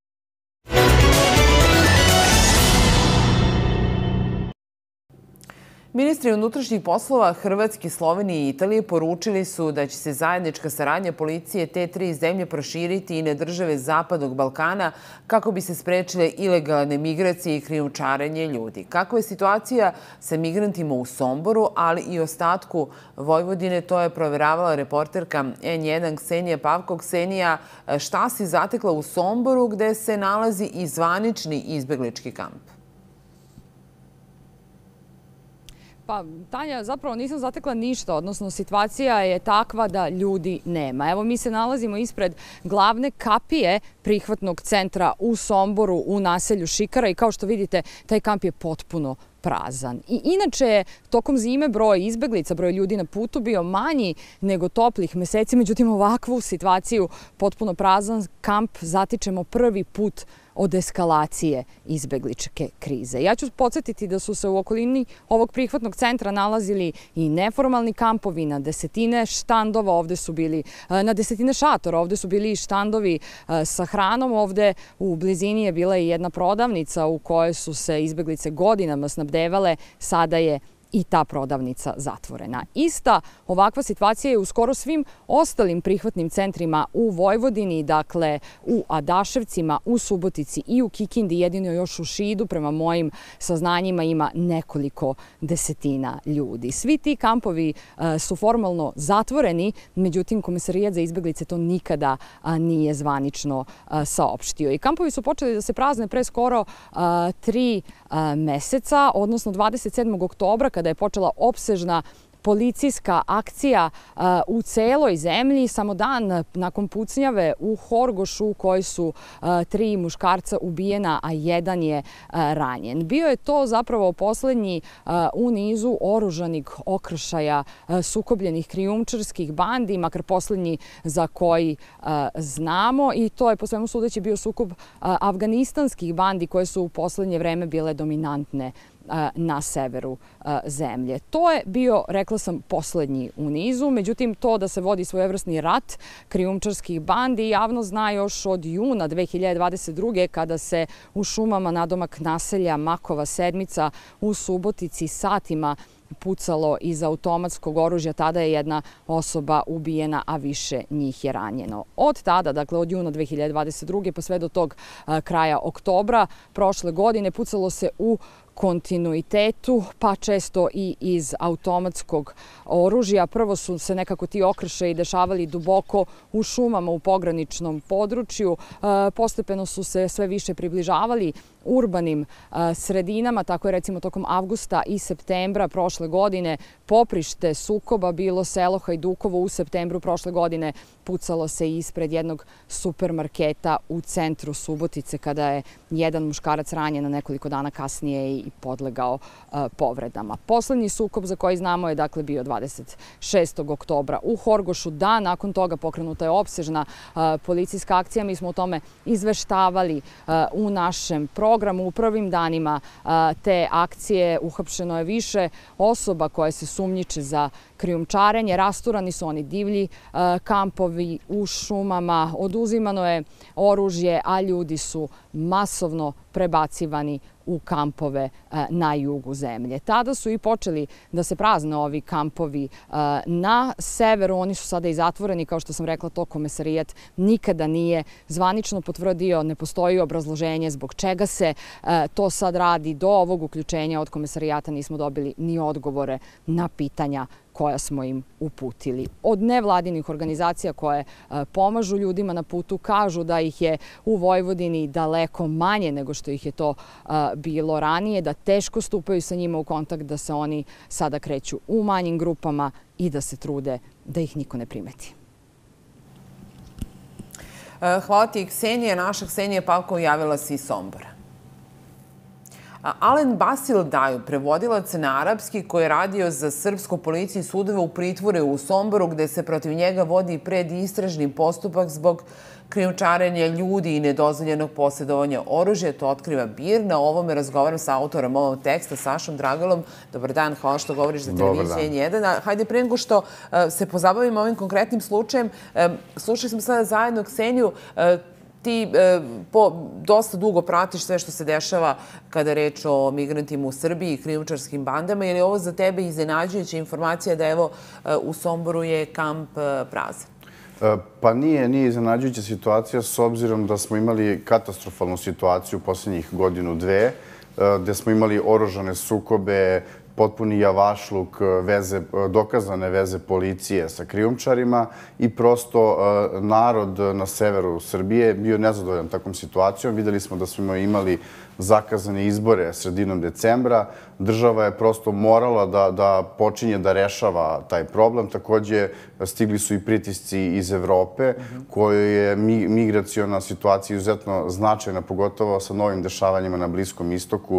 Speaker 1: Ministri unutrašnjih poslova Hrvatske, Slovenije i Italije poručili su da će se zajednička saradnja policije te tri zemlje proširiti i na države Zapadnog Balkana kako bi se sprečile ilegalne migracije i krijumčarenje ljudi. Kakva je situacija sa migrantima u Somboru, ali i ostatku Vojvodine, to je proveravala reporterka N1 Ksenija Pavko. Ksenija, šta si zatekla u Somboru gde se nalazi i zvanični izbeglički kamp?
Speaker 18: Pa, Tanja, zapravo nisam zatekla ništa, odnosno situacija je takva da ljudi nema. Evo, mi se nalazimo ispred glavne kapije prihvatnog centra u Somboru u naselju Šikara i kao što vidite, taj kamp je potpuno prazan. I inače je tokom zime broj izbeglica, broj ljudi na putu bio manji nego toplih meseci, međutim ovakvu situaciju potpuno prazan kamp zatičemo prvi put od eskalacije izbegličke krize. Ja ću podsjetiti da su se u okolini ovog prihvatnog centra nalazili i neformalni kampovi na desetine štandova, ovde su bili na desetine šatora, ovde su bili i štandovi sa hranom, ovde u blizini je bila i jedna prodavnica u kojoj su se izbeglice godinama snabdevale, sada je i ta prodavnica zatvorena. Ista ovakva situacija je u skoro svim ostalim prihvatnim centrima u Vojvodini, dakle u Adaševcima, u Subotici i u Kikindi, jedino još u Šidu, prema mojim saznanjima, ima nekoliko desetina ljudi. Svi ti kampovi su formalno zatvoreni, međutim Komesarijat za izbeglice to nikada nije zvanično saopštio. I kampovi su počeli da se prazne pre skoro 3 meseca, odnosno 27. oktobra, kada je počela opsežna policijska akcija u celoj zemlji. Samo dan nakon pucnjave u Horgošu u kojoj su 3 muškarca ubijena, a 1 je ranjen. Bio je to zapravo poslednji u nizu oružanih okršaja sukobljenih krijumčarskih bandi, makar poslednji za koji znamo, i to je po svemu sudeći bio sukob afganistanskih bandi koje su u poslednje vreme bile dominantne na severu zemlje. To je bio, rekla sam, poslednji u nizu. Međutim, to da se vodi svojevrsni rat krijumčarskih bandi javno zna još od juna 2022. kada se u šumama nadomak naselja Makova Sedmica u Subotici satima pucalo iz automatskog oružja. Tada je 1 osoba ubijena, a više njih je ranjeno. Od tada, dakle od juna 2022. pa sve do tog kraja oktobra prošle godine pucalo se u kontinuitetu, pa često i iz automatskog oružja. Prvo su se nekako ti okršaji dešavali duboko u šumama u pograničnom području. Postepeno su se sve više približavali urbanim sredinama. Tako je recimo tokom avgusta i septembra prošle godine poprište sukoba bilo selo Hajdukovo. U septembru prošle godine pucalo se ispred jednog supermarketa u centru Subotice kada je 1 muškarac ranjen, a nekoliko dana kasnije i podlegao povredama. Poslednji sukob za koji znamo je dakle bio 26. oktobra u Horgošu. Dan nakon toga pokrenuta je opsežna policijska akcija. Mi smo o tome izveštavali u našem programu. U prvim danima te akcije uhapšeno je više osoba koje se sumnjiče za krijumčarenje. Rasturani su oni divlji kampovi u šumama, oduzimano je oružje, a ljudi su masovno prebacivani u kampove na jugu zemlje. Tada su i počeli da se prazne ovi kampovi na severu. Oni su sada i zatvoreni. Kao što sam rekla, to komesarijat nikada nije zvanično potvrdio. Ne postoji obrazloženje zbog čega se to sad radi. Do ovog uključenja od komesarijata nismo dobili ni odgovore na pitanja koja smo im uputili. Od nevladinih organizacija koje pomažu ljudima na putu kažu da ih je u Vojvodini daleko manje nego što ih je to bilo ranije, da teško stupaju sa njima u kontakt, da se oni sada kreću u manjim grupama i da se trude da ih niko ne primeti.
Speaker 1: Hvala ti, Ksenija. Naša Ksenija Pavkov javila se iz Sombora. Alen Basil Daju, prevodilac na arapski koji je radio za srpsku policiju i sudove u pritvore u Somboru, gde se protiv njega vodi predistražni postupak zbog krijumčarenja ljudi i nedozvoljenog posjedovanja oružja. To otkriva BIR. Na ovome razgovaram sa autorom ovog teksta, Sašom Dragalom. Dobar dan, hvala što govoriš za televiziju N1. Hajde, pre nego što se pozabavimo ovim konkretnim slučajem, slušali smo sada zajedno Kseniju. Ti dosta dugo pratiš sve što se dešava kada je reč o migrantima u Srbiji i krijumčarskim bandama. Je li ovo za tebe iznenađujuća informacija da evo u Somboru je kamp prazan?
Speaker 19: Pa nije iznenađujuća situacija s obzirom da smo imali katastrofalnu situaciju u poslednjih 1-2 godine, gde smo imali oružane sukobe, potpuni javašluk, dokazane veze policije sa krijumčarima i prosto narod na severu Srbije bio nezadovoljan takvom situacijom. Videli smo da smo imali zakazane izbore sredinom decembra. Država je prosto morala da počinje da rešava taj problem. Takođe, stigli su i pritisci iz Evrope, kojoj je migraciona situacija izuzetno značajna, pogotovo sa novim dešavanjima na Bliskom istoku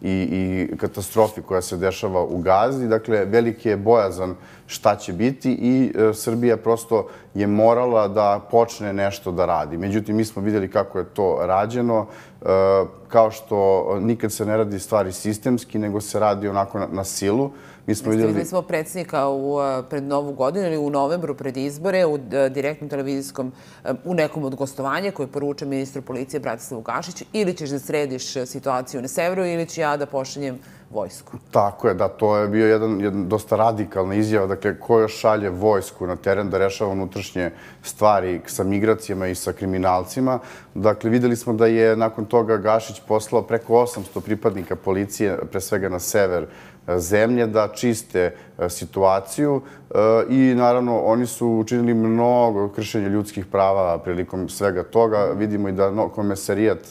Speaker 19: i katastrofi koja se dešava u Gazi. Dakle, veliki je bojazan šta će biti i Srbija prosto je morala da počne nešto da radi. Međutim, mi smo vidjeli kako je to rađeno. Kao što nikad se ne radi stvari sistemski, nego se radi onako na silu.
Speaker 1: Videli smo predsjednika pred Novu godinu ili u novembru pred izbore u direktnom televizijskom, u nekom od gostovanja koje poručuje ministru policije Bratislavu Gašiću. Ili ćeš da središ situaciju na severu ili ću ja da pošaljem vojsku.
Speaker 19: Tako je, da, to je bio jedan dosta radikalna izjava. Dakle, ko još šalje vojsku na teren da rešava unutrašnje stvari sa migracijama i sa kriminalcima. Dakle, videli smo da je nakon toga Gašić poslao preko 800 pripadnika policije, pre svega na sever zemlje, da čiste situaciju i naravno oni su učinili mnogo kršenja ljudskih prava prilikom svega toga. Vidimo i da komesarijat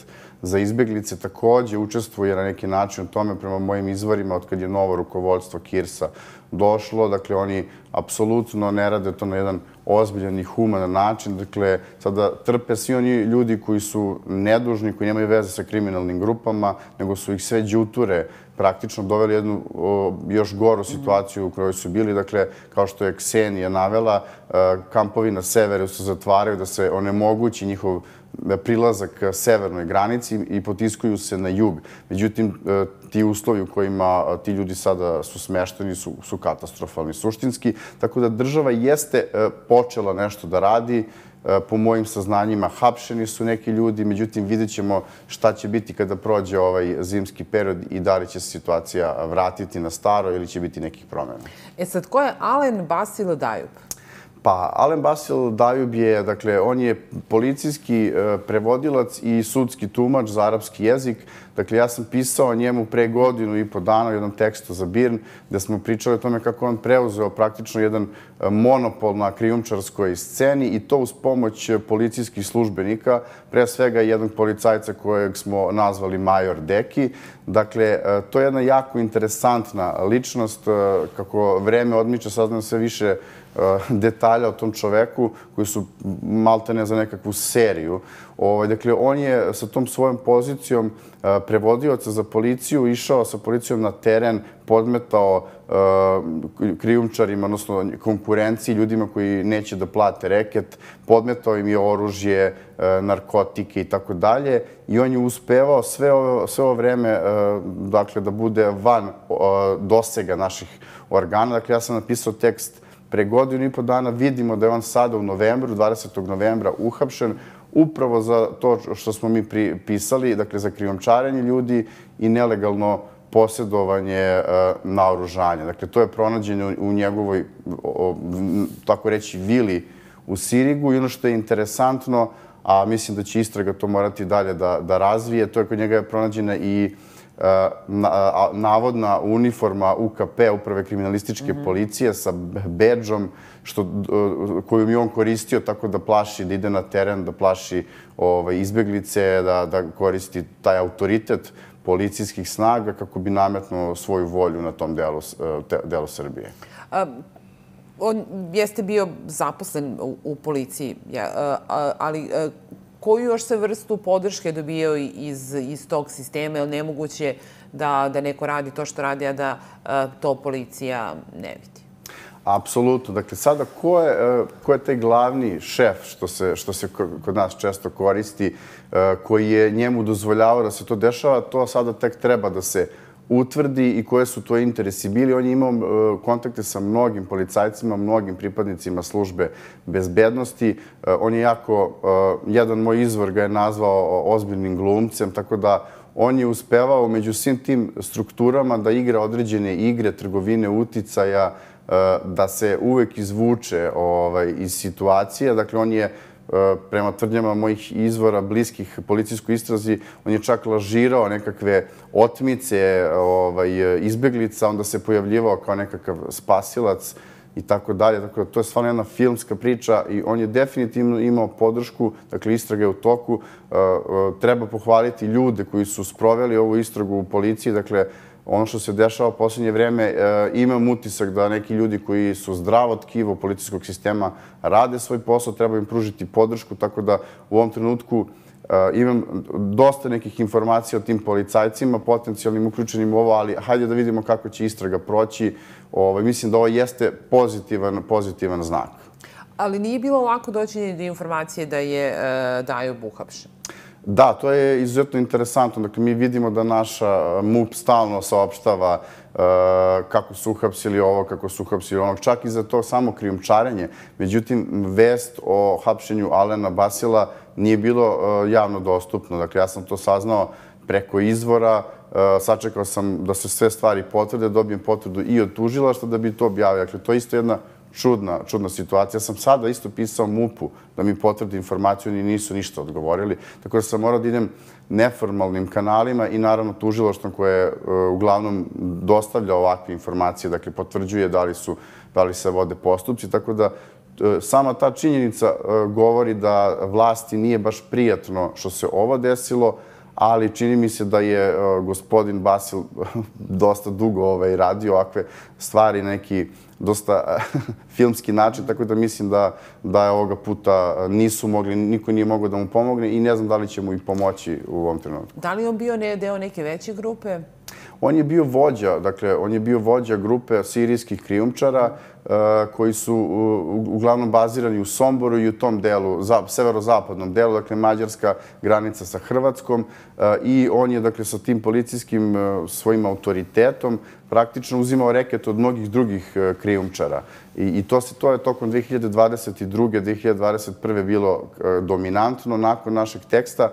Speaker 19: za izbeglice takođe učestvuje na neki način u tome prema mojim izvorima od kad je novo rukovodstvo KIRS-a došlo. Dakle, oni apsolutno ne rade to na jedan ozbiljan i human način. Dakle, sada trpe svi oni ljudi koji su nedužni, koji nemaju veze sa kriminalnim grupama, nego su ih sve đuture praktično doveli jednu još goru situaciju u kojoj su bili. Dakle, kao što je Ksenija navela, kampovi na severu se zatvaraju da se onemogući njihov prilazak severnoj granici i potiskuju se na jug. Međutim, ti uslovi u kojima ti ljudi sada su smešteni su katastrofalni suštinski. Tako da država jeste počela nešto da radi. Po mojim saznanjima hapšeni su neki ljudi, međutim vidjet ćemo šta će biti kada prođe ovaj zimski period i da li će se situacija vratiti na staro ili će biti nekih promjena.
Speaker 1: Sad, ko je Alen Basil Dajub?
Speaker 19: Pa, Alen Basil Dajub je, dakle, on je policijski prevodilac i sudski tumač za arapski jezik. Dakle, ja sam pisao o njemu pre 1.5 godina u jednom tekstu za BIRN, gde smo pričali o tome kako on preuzeo praktično jedan monopol na krijumčarskoj sceni i to uz pomoć policijskih službenika, pre svega jednog policajca kojeg smo nazvali Major Deki. Dakle, to je jedna jako interesantna ličnost. Kako vreme odmiče, saznam sve više detalja o tom čoveku koji su maltene za nekakvu seriju. Dakle, on je sa tom svojom pozicijom prevodioca za policiju išao sa policijom na teren, podmetao krijumčarima, odnosno konkurenciji, ljudima koji neće da plate reket, podmetao im je oružje, narkotike i tako dalje. I on je uspevao sve ovo vreme da bude van dosega naših organa. Dakle, ja sam napisao tekst pre 1.5 godina, vidimo da je on sada u novembru, 20. novembra, uhapšen upravo za to što smo mi pisali, dakle za krijumčarenje ljudi i nelegalno posjedovanje naoružanja. Dakle, to je pronađeno u njegovoj, tako reći, vili u Sirigu i ono što je interesantno, a mislim da će istraga to morati dalje da razvije, to je kod njega je pronađena i navodna uniforma UKP, Uprave kriminalističke policije, sa bedžom koju mi on koristio tako da plaši, da ide na teren, da plaši izbeglice, da koristi taj autoritet policijskih snaga kako bi nametnuo svoju volju na tom delu Srbije.
Speaker 1: On jeste bio zaposlen u policiji, ali koju još se vrstu podrške dobijao iz tog sistema? Je li nemoguće da neko radi to što radi, a da to policija ne vidi?
Speaker 19: Apsolutno. Dakle, sada ko je taj glavni šef, što se kod nas često koristi, koji je njemu dozvoljavao da se to dešava, to sada tek treba da se utvrdi i koje su to interesi bili. On je imao kontakte sa mnogim policajcima, mnogim pripadnicima službe bezbednosti. On je jedan moj izvor ga je nazvao ozbiljnim glumcem, tako da on je uspevao među svim tim strukturama da igra određene igre, trgovine, uticaja, da se uvek izvuče iz situacije. Dakle, on je prema tvrdnjama mojih izvora bliskih policijskoj istrazi, on je čak lažirao nekakve otmice izbeglica, onda se pojavljivao kao nekakav spasilac i tako dalje. Tako da to je stvarno jedna filmska priča i on je definitivno imao podršku, dakle istraga je u toku. Treba pohvaliti ljude koji su sproveli ovu istragu u policiji, dakle ono što se dešava u posljednje vreme, imam utisak da neki ljudi koji su zdravo tkivo policijskog sistema rade svoj posao, treba im pružiti podršku, tako da u ovom trenutku imam dosta nekih informacija o tim policajcima, potencijalnim uključenim u ovo, ali hajde da vidimo kako će istraga proći. Mislim da ovo jeste pozitivan znak.
Speaker 1: Ali nije bilo lako doći do informacije da je Dajub uhapšen?
Speaker 19: Da, to je izuzetno interesantno. Dakle, mi vidimo da naša MUP stalno saopštava kako su uhapsili ovo, kako su uhapsili onog, čak i za to samo krijumčarenje. Međutim, vest o hapšenju Alena Basila nije bilo javno dostupno. Dakle, ja sam to saznao preko izvora, sačekao sam da se sve stvari potvrde, dobijem potvrdu i od tužilaštva da bi to objavio. Dakle, to je isto jedna čudna situacija. Ja sam sada isto pisao MUP-u da mi potvrdi informaciju, oni nisu ništa odgovorili. Tako da sam morao da idem neformalnim kanalima i naravno tužilaštvom koje uglavnom dostavlja ovakve informacije, dakle potvrđuje da li se vode postupci. Tako da sama ta činjenica govori da vlasti nije baš prijatno što se ovo desilo, ali čini mi se da je gospodin Basil dosta dugo radio ovakve stvari, neki dosta filmski način, tako da mislim da je ovoga puta nisu mogli, niko nije mogao da mu pomogne i ne znam da li će mu i pomoći u ovom trenutku.
Speaker 1: Da li on bio deo neke veće grupe?
Speaker 19: On je bio vođa, dakle, on je bio vođa grupe sirijskih krijumčara koji su uglavnom bazirani u Somboru i u tom delu, severozapadnom delu, dakle, mađarska granica sa Hrvatskom i on je, dakle, sa tim policijskim svojim autoritetom praktično uzimao reket od mnogih drugih krijumčara. I to je tokom 2022. 2021. bilo dominantno. Nakon našeg teksta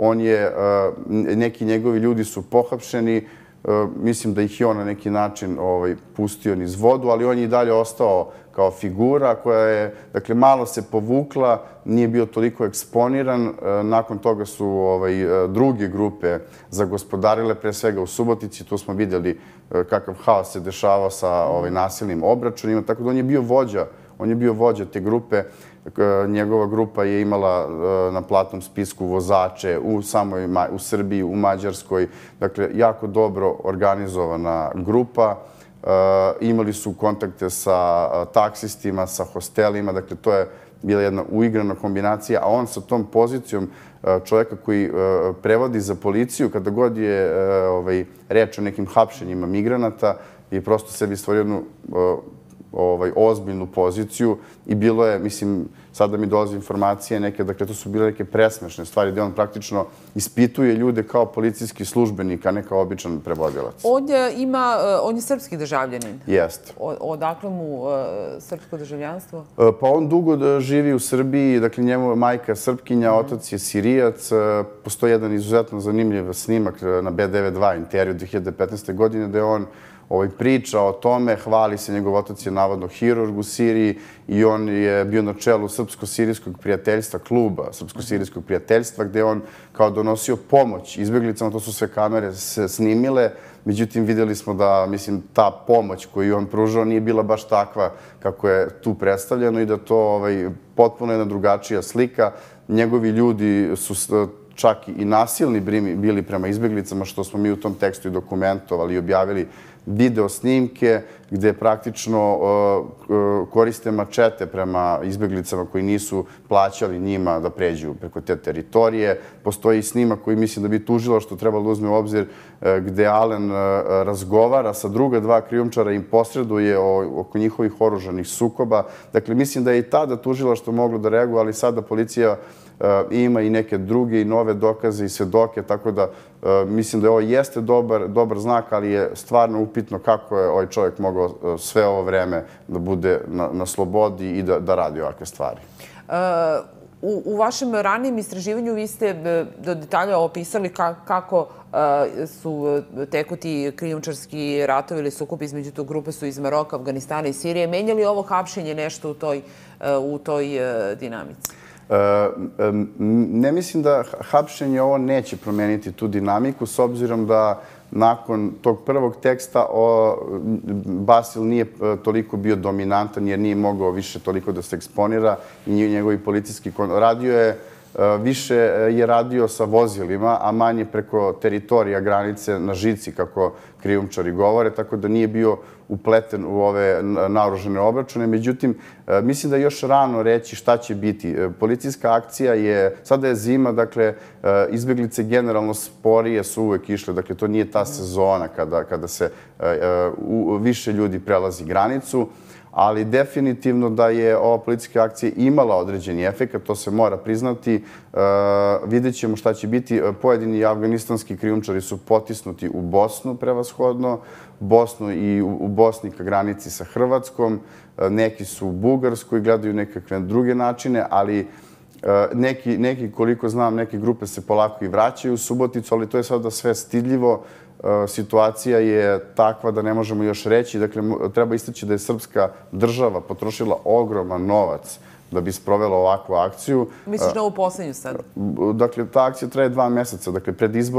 Speaker 19: neki njegovi ljudi su pohapšeni. Mislim da ih je on na neki način pustio niz vodu, ali on je i dalje ostao kao figura koja je, dakle, malo se povukla, nije bio toliko eksponiran. Nakon toga su druge grupe zagospodarile, pre svega u Subotici. Tu smo vidjeli kakav haos se dešavao sa nasilnim obračunima, tako da on je bio vođa te grupe. Njegova grupa je imala na platnom spisku vozače u Srbiji, u Mađarskoj. Dakle, jako dobro organizovana grupa. Imali su kontakte sa taksistima, sa hostelima. Dakle, to je bila jedna uigrana kombinacija. A on sa tom pozicijom čovjeka koji prevodi za policiju, kada god je reč o nekim hapšenjima migranata, je prosto sebi stvorio jednu ozbiljnu poziciju i bilo je, mislim, sada mi dolaze informacije neke, dakle, to su bile neke presmešne stvari gde on praktično ispituje ljude kao policijski službenik, a ne kao običan prevodilac.
Speaker 1: On je srpski državljanin.
Speaker 19: Jeste.
Speaker 1: Odakle mu srpsko državljanstvo?
Speaker 19: Pa on dugo živi u Srbiji, dakle, njemu je majka Srpkinja, otac je Sirijac. Postoji jedan izuzetno zanimljiv snimak na B92 intervju 2015. godine gde on priča o tome, hvali se, njegov otac je navodno hirurg u Siriji i on je bio na čelu Srpsko-sirijskog prijateljstva, kluba Srpsko-sirijskog prijateljstva, gde on kao donosio pomoć izbjeglicama, to su sve kamere snimile, međutim vidjeli smo da, mislim, ta pomoć koju on pružao nije bila baš takva kako je tu predstavljeno i da to potpuno jedna drugačija slika. Njegovi ljudi su čak i nasilni bili prema izbjeglicama, što smo mi u tom tekstu i dokumentovali i objavili video snimke gde praktično koriste mačete prema izbjeglicama koji nisu plaćali njima da pređu preko te teritorije. Postoji snimak koji mislim da bi tužilaštvo trebalo da uzme u obzir gde Alen razgovara sa druga dva krijumčara i im posreduje oko njihovih oružanih sukoba. Dakle, mislim da je i tada tužilaštvo moglo da reaguje, ali sada policija ima i neke druge i nove dokaze i svedoke, tako da mislim da ovo jeste dobar znak, ali je stvarno upitno kako je ovaj čovjek mogao sve ovo vreme da bude na slobodi i da radi ovakve stvari.
Speaker 1: U vašem ranijem istraživanju vi ste do detalja opisali kako su teku ti krijumčarski ratovi ili sukobi između tog grupe su iz Maroka, Afganistana i Sirije. Menja li ovo hapšenje nešto u toj dinamici?
Speaker 19: Ne mislim da hapšenje ovo neće promeniti tu dinamiku, s obzirom da nakon tog prvog teksta Basil nije toliko bio dominantan jer nije mogao više toliko da se eksponira i njegovi policijski više je radio sa vozilima, a manje preko teritorija granice na žici, kako krijumčari govore, tako da nije bio upleten u ove naoružane obračune. Međutim, mislim da je još rano reći šta će biti. Policijska akcija je, sada je zima, dakle, izbjeglice generalno sporije su uvek išle, dakle, to nije ta sezona kada se više ljudi prelazi granicu, ali definitivno da je ova policijska akcija imala određeni efekt, to se mora priznati. Vidjet ćemo šta će biti. Pojedini afganistanski krijumčari su potisnuti u Bosnu prevashodno, Bosnu i u Bosni ka granici sa Hrvatskom, neki su u Bugarskoj, gledaju nekakve druge načine, ali neki, koliko znam, neke grupe se polako i vraćaju u Suboticu, ali to je sada sve stidljivo. Situacija je takva da ne možemo još reći. Dakle, treba istaći da je srpska država potrošila ogroman novac da bi sprovela ovakvu akciju.
Speaker 1: Misliš na ovu poslednju sad?
Speaker 19: Dakle, ta akcija traje 2 meseca. Dakle, pred izbore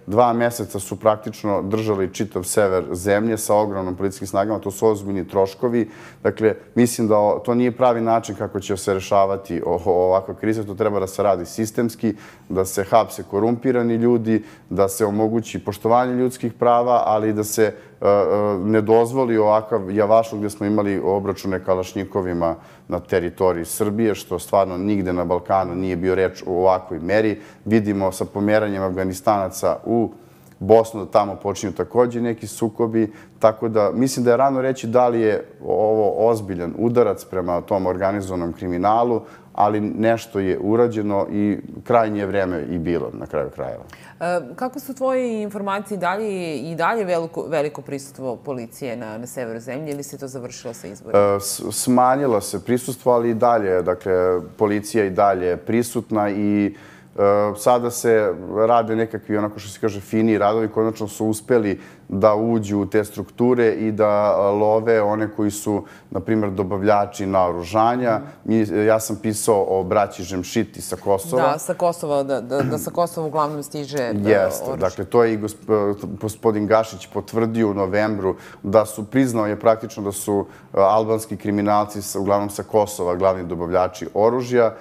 Speaker 19: 2 meseca su praktično držali čitav sever zemlje sa ogromnom policijskim snagama, to su ozbiljni troškovi. Dakle, mislim da to nije pravi način kako će se rešavati ovakva kriza, to treba da se radi sistemski, da se hapse korumpirani ljudi, da se omogući poštovanje ljudskih prava, ali da se ne dozvoli ovakav javašluk gde smo imali obračune kalašnjikovima na teritoriji Srbije, što stvarno nigde na Balkanu nije bio reč u ovakvoj meri. Vidimo sa pomeranjem Afganistanaca u Bosnu da tamo počinju takođe neki sukobi, tako da mislim da je rano reći da li je ovo ozbiljan udarac prema tom organizovanom kriminalu, ali nešto je urađeno i krajnje vreme i bilo na kraju krajeva.
Speaker 1: Kako su tvoje informacije i dalje veliko prisustvo policije na severu zemlje ili se to završilo sa izborima?
Speaker 19: Smanjilo se prisustvo, ali i dalje, dakle, policija i dalje prisutna i sada se rade nekakvi, onako što se kaže, fini radovi. Konačno su uspeli da uđu u te strukture i da love one koji su, na primjer, dobavljači naoružanja. Ja sam pisao o braći Žemšiti sa Kosova.
Speaker 1: Da, sa Kosova, da sa Kosova uglavnom stiže oružje.
Speaker 19: Jeste, dakle, to je i gospodin Gašić potvrdio u novembru, da su, priznao je praktično da su albanski kriminalci, uglavnom sa Kosova, glavni dobavljači oružja.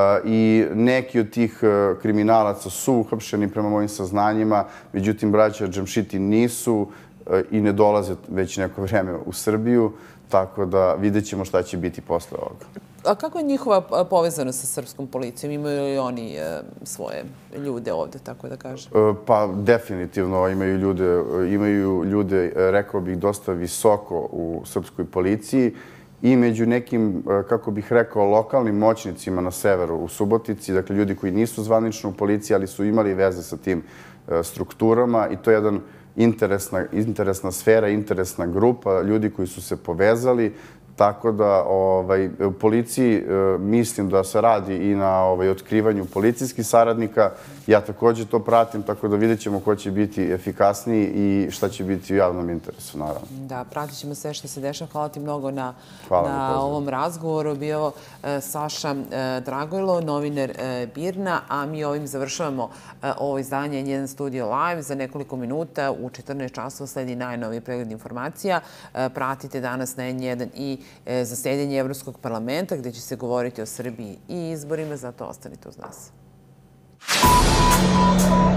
Speaker 19: I neki od tih kriminalaca su uhapšeni prema mojim saznanjima, međutim braća Džemšiti nisu i ne dolaze već neko vreme u Srbiju, tako da vidjet ćemo šta će biti posle ovoga.
Speaker 1: A kako je njihova povezanost sa srpskom policijom? Imaju li oni svoje ljude ovde, tako da kažem?
Speaker 19: Pa definitivno imaju ljude, rekao bih, dosta visoko u srpskoj policiji. I među nekim, kako bih rekao, lokalnim moćnicima na severu u Subotici, dakle ljudi koji nisu zvanično u policiji, ali su imali veze sa tim strukturama i to je jedna interesna sfera, interesna grupa ljudi koji su se povezali. Tako da u policiji mislim da se radi i na otkrivanju policijskih saradnika. Ja takođe to pratim, tako da vidjet ćemo ko će biti efikasniji i šta će biti u javnom interesu, naravno.
Speaker 1: Da, pratit ćemo sve što se dešava. Hvala ti mnogo na ovom razgovoru. Bio Saša Dragojlo, novinar BIRN-a, a mi ovim završavamo ovo izdanje N1 Studio Live. Za nekoliko minuta u 14 časova sledi najnoviji pregled informacija. Pratite danas na N1 i zasedanje Evropskog parlamenta gde će se govoriti o Srbiji i izborima, zato ostanite uz nas.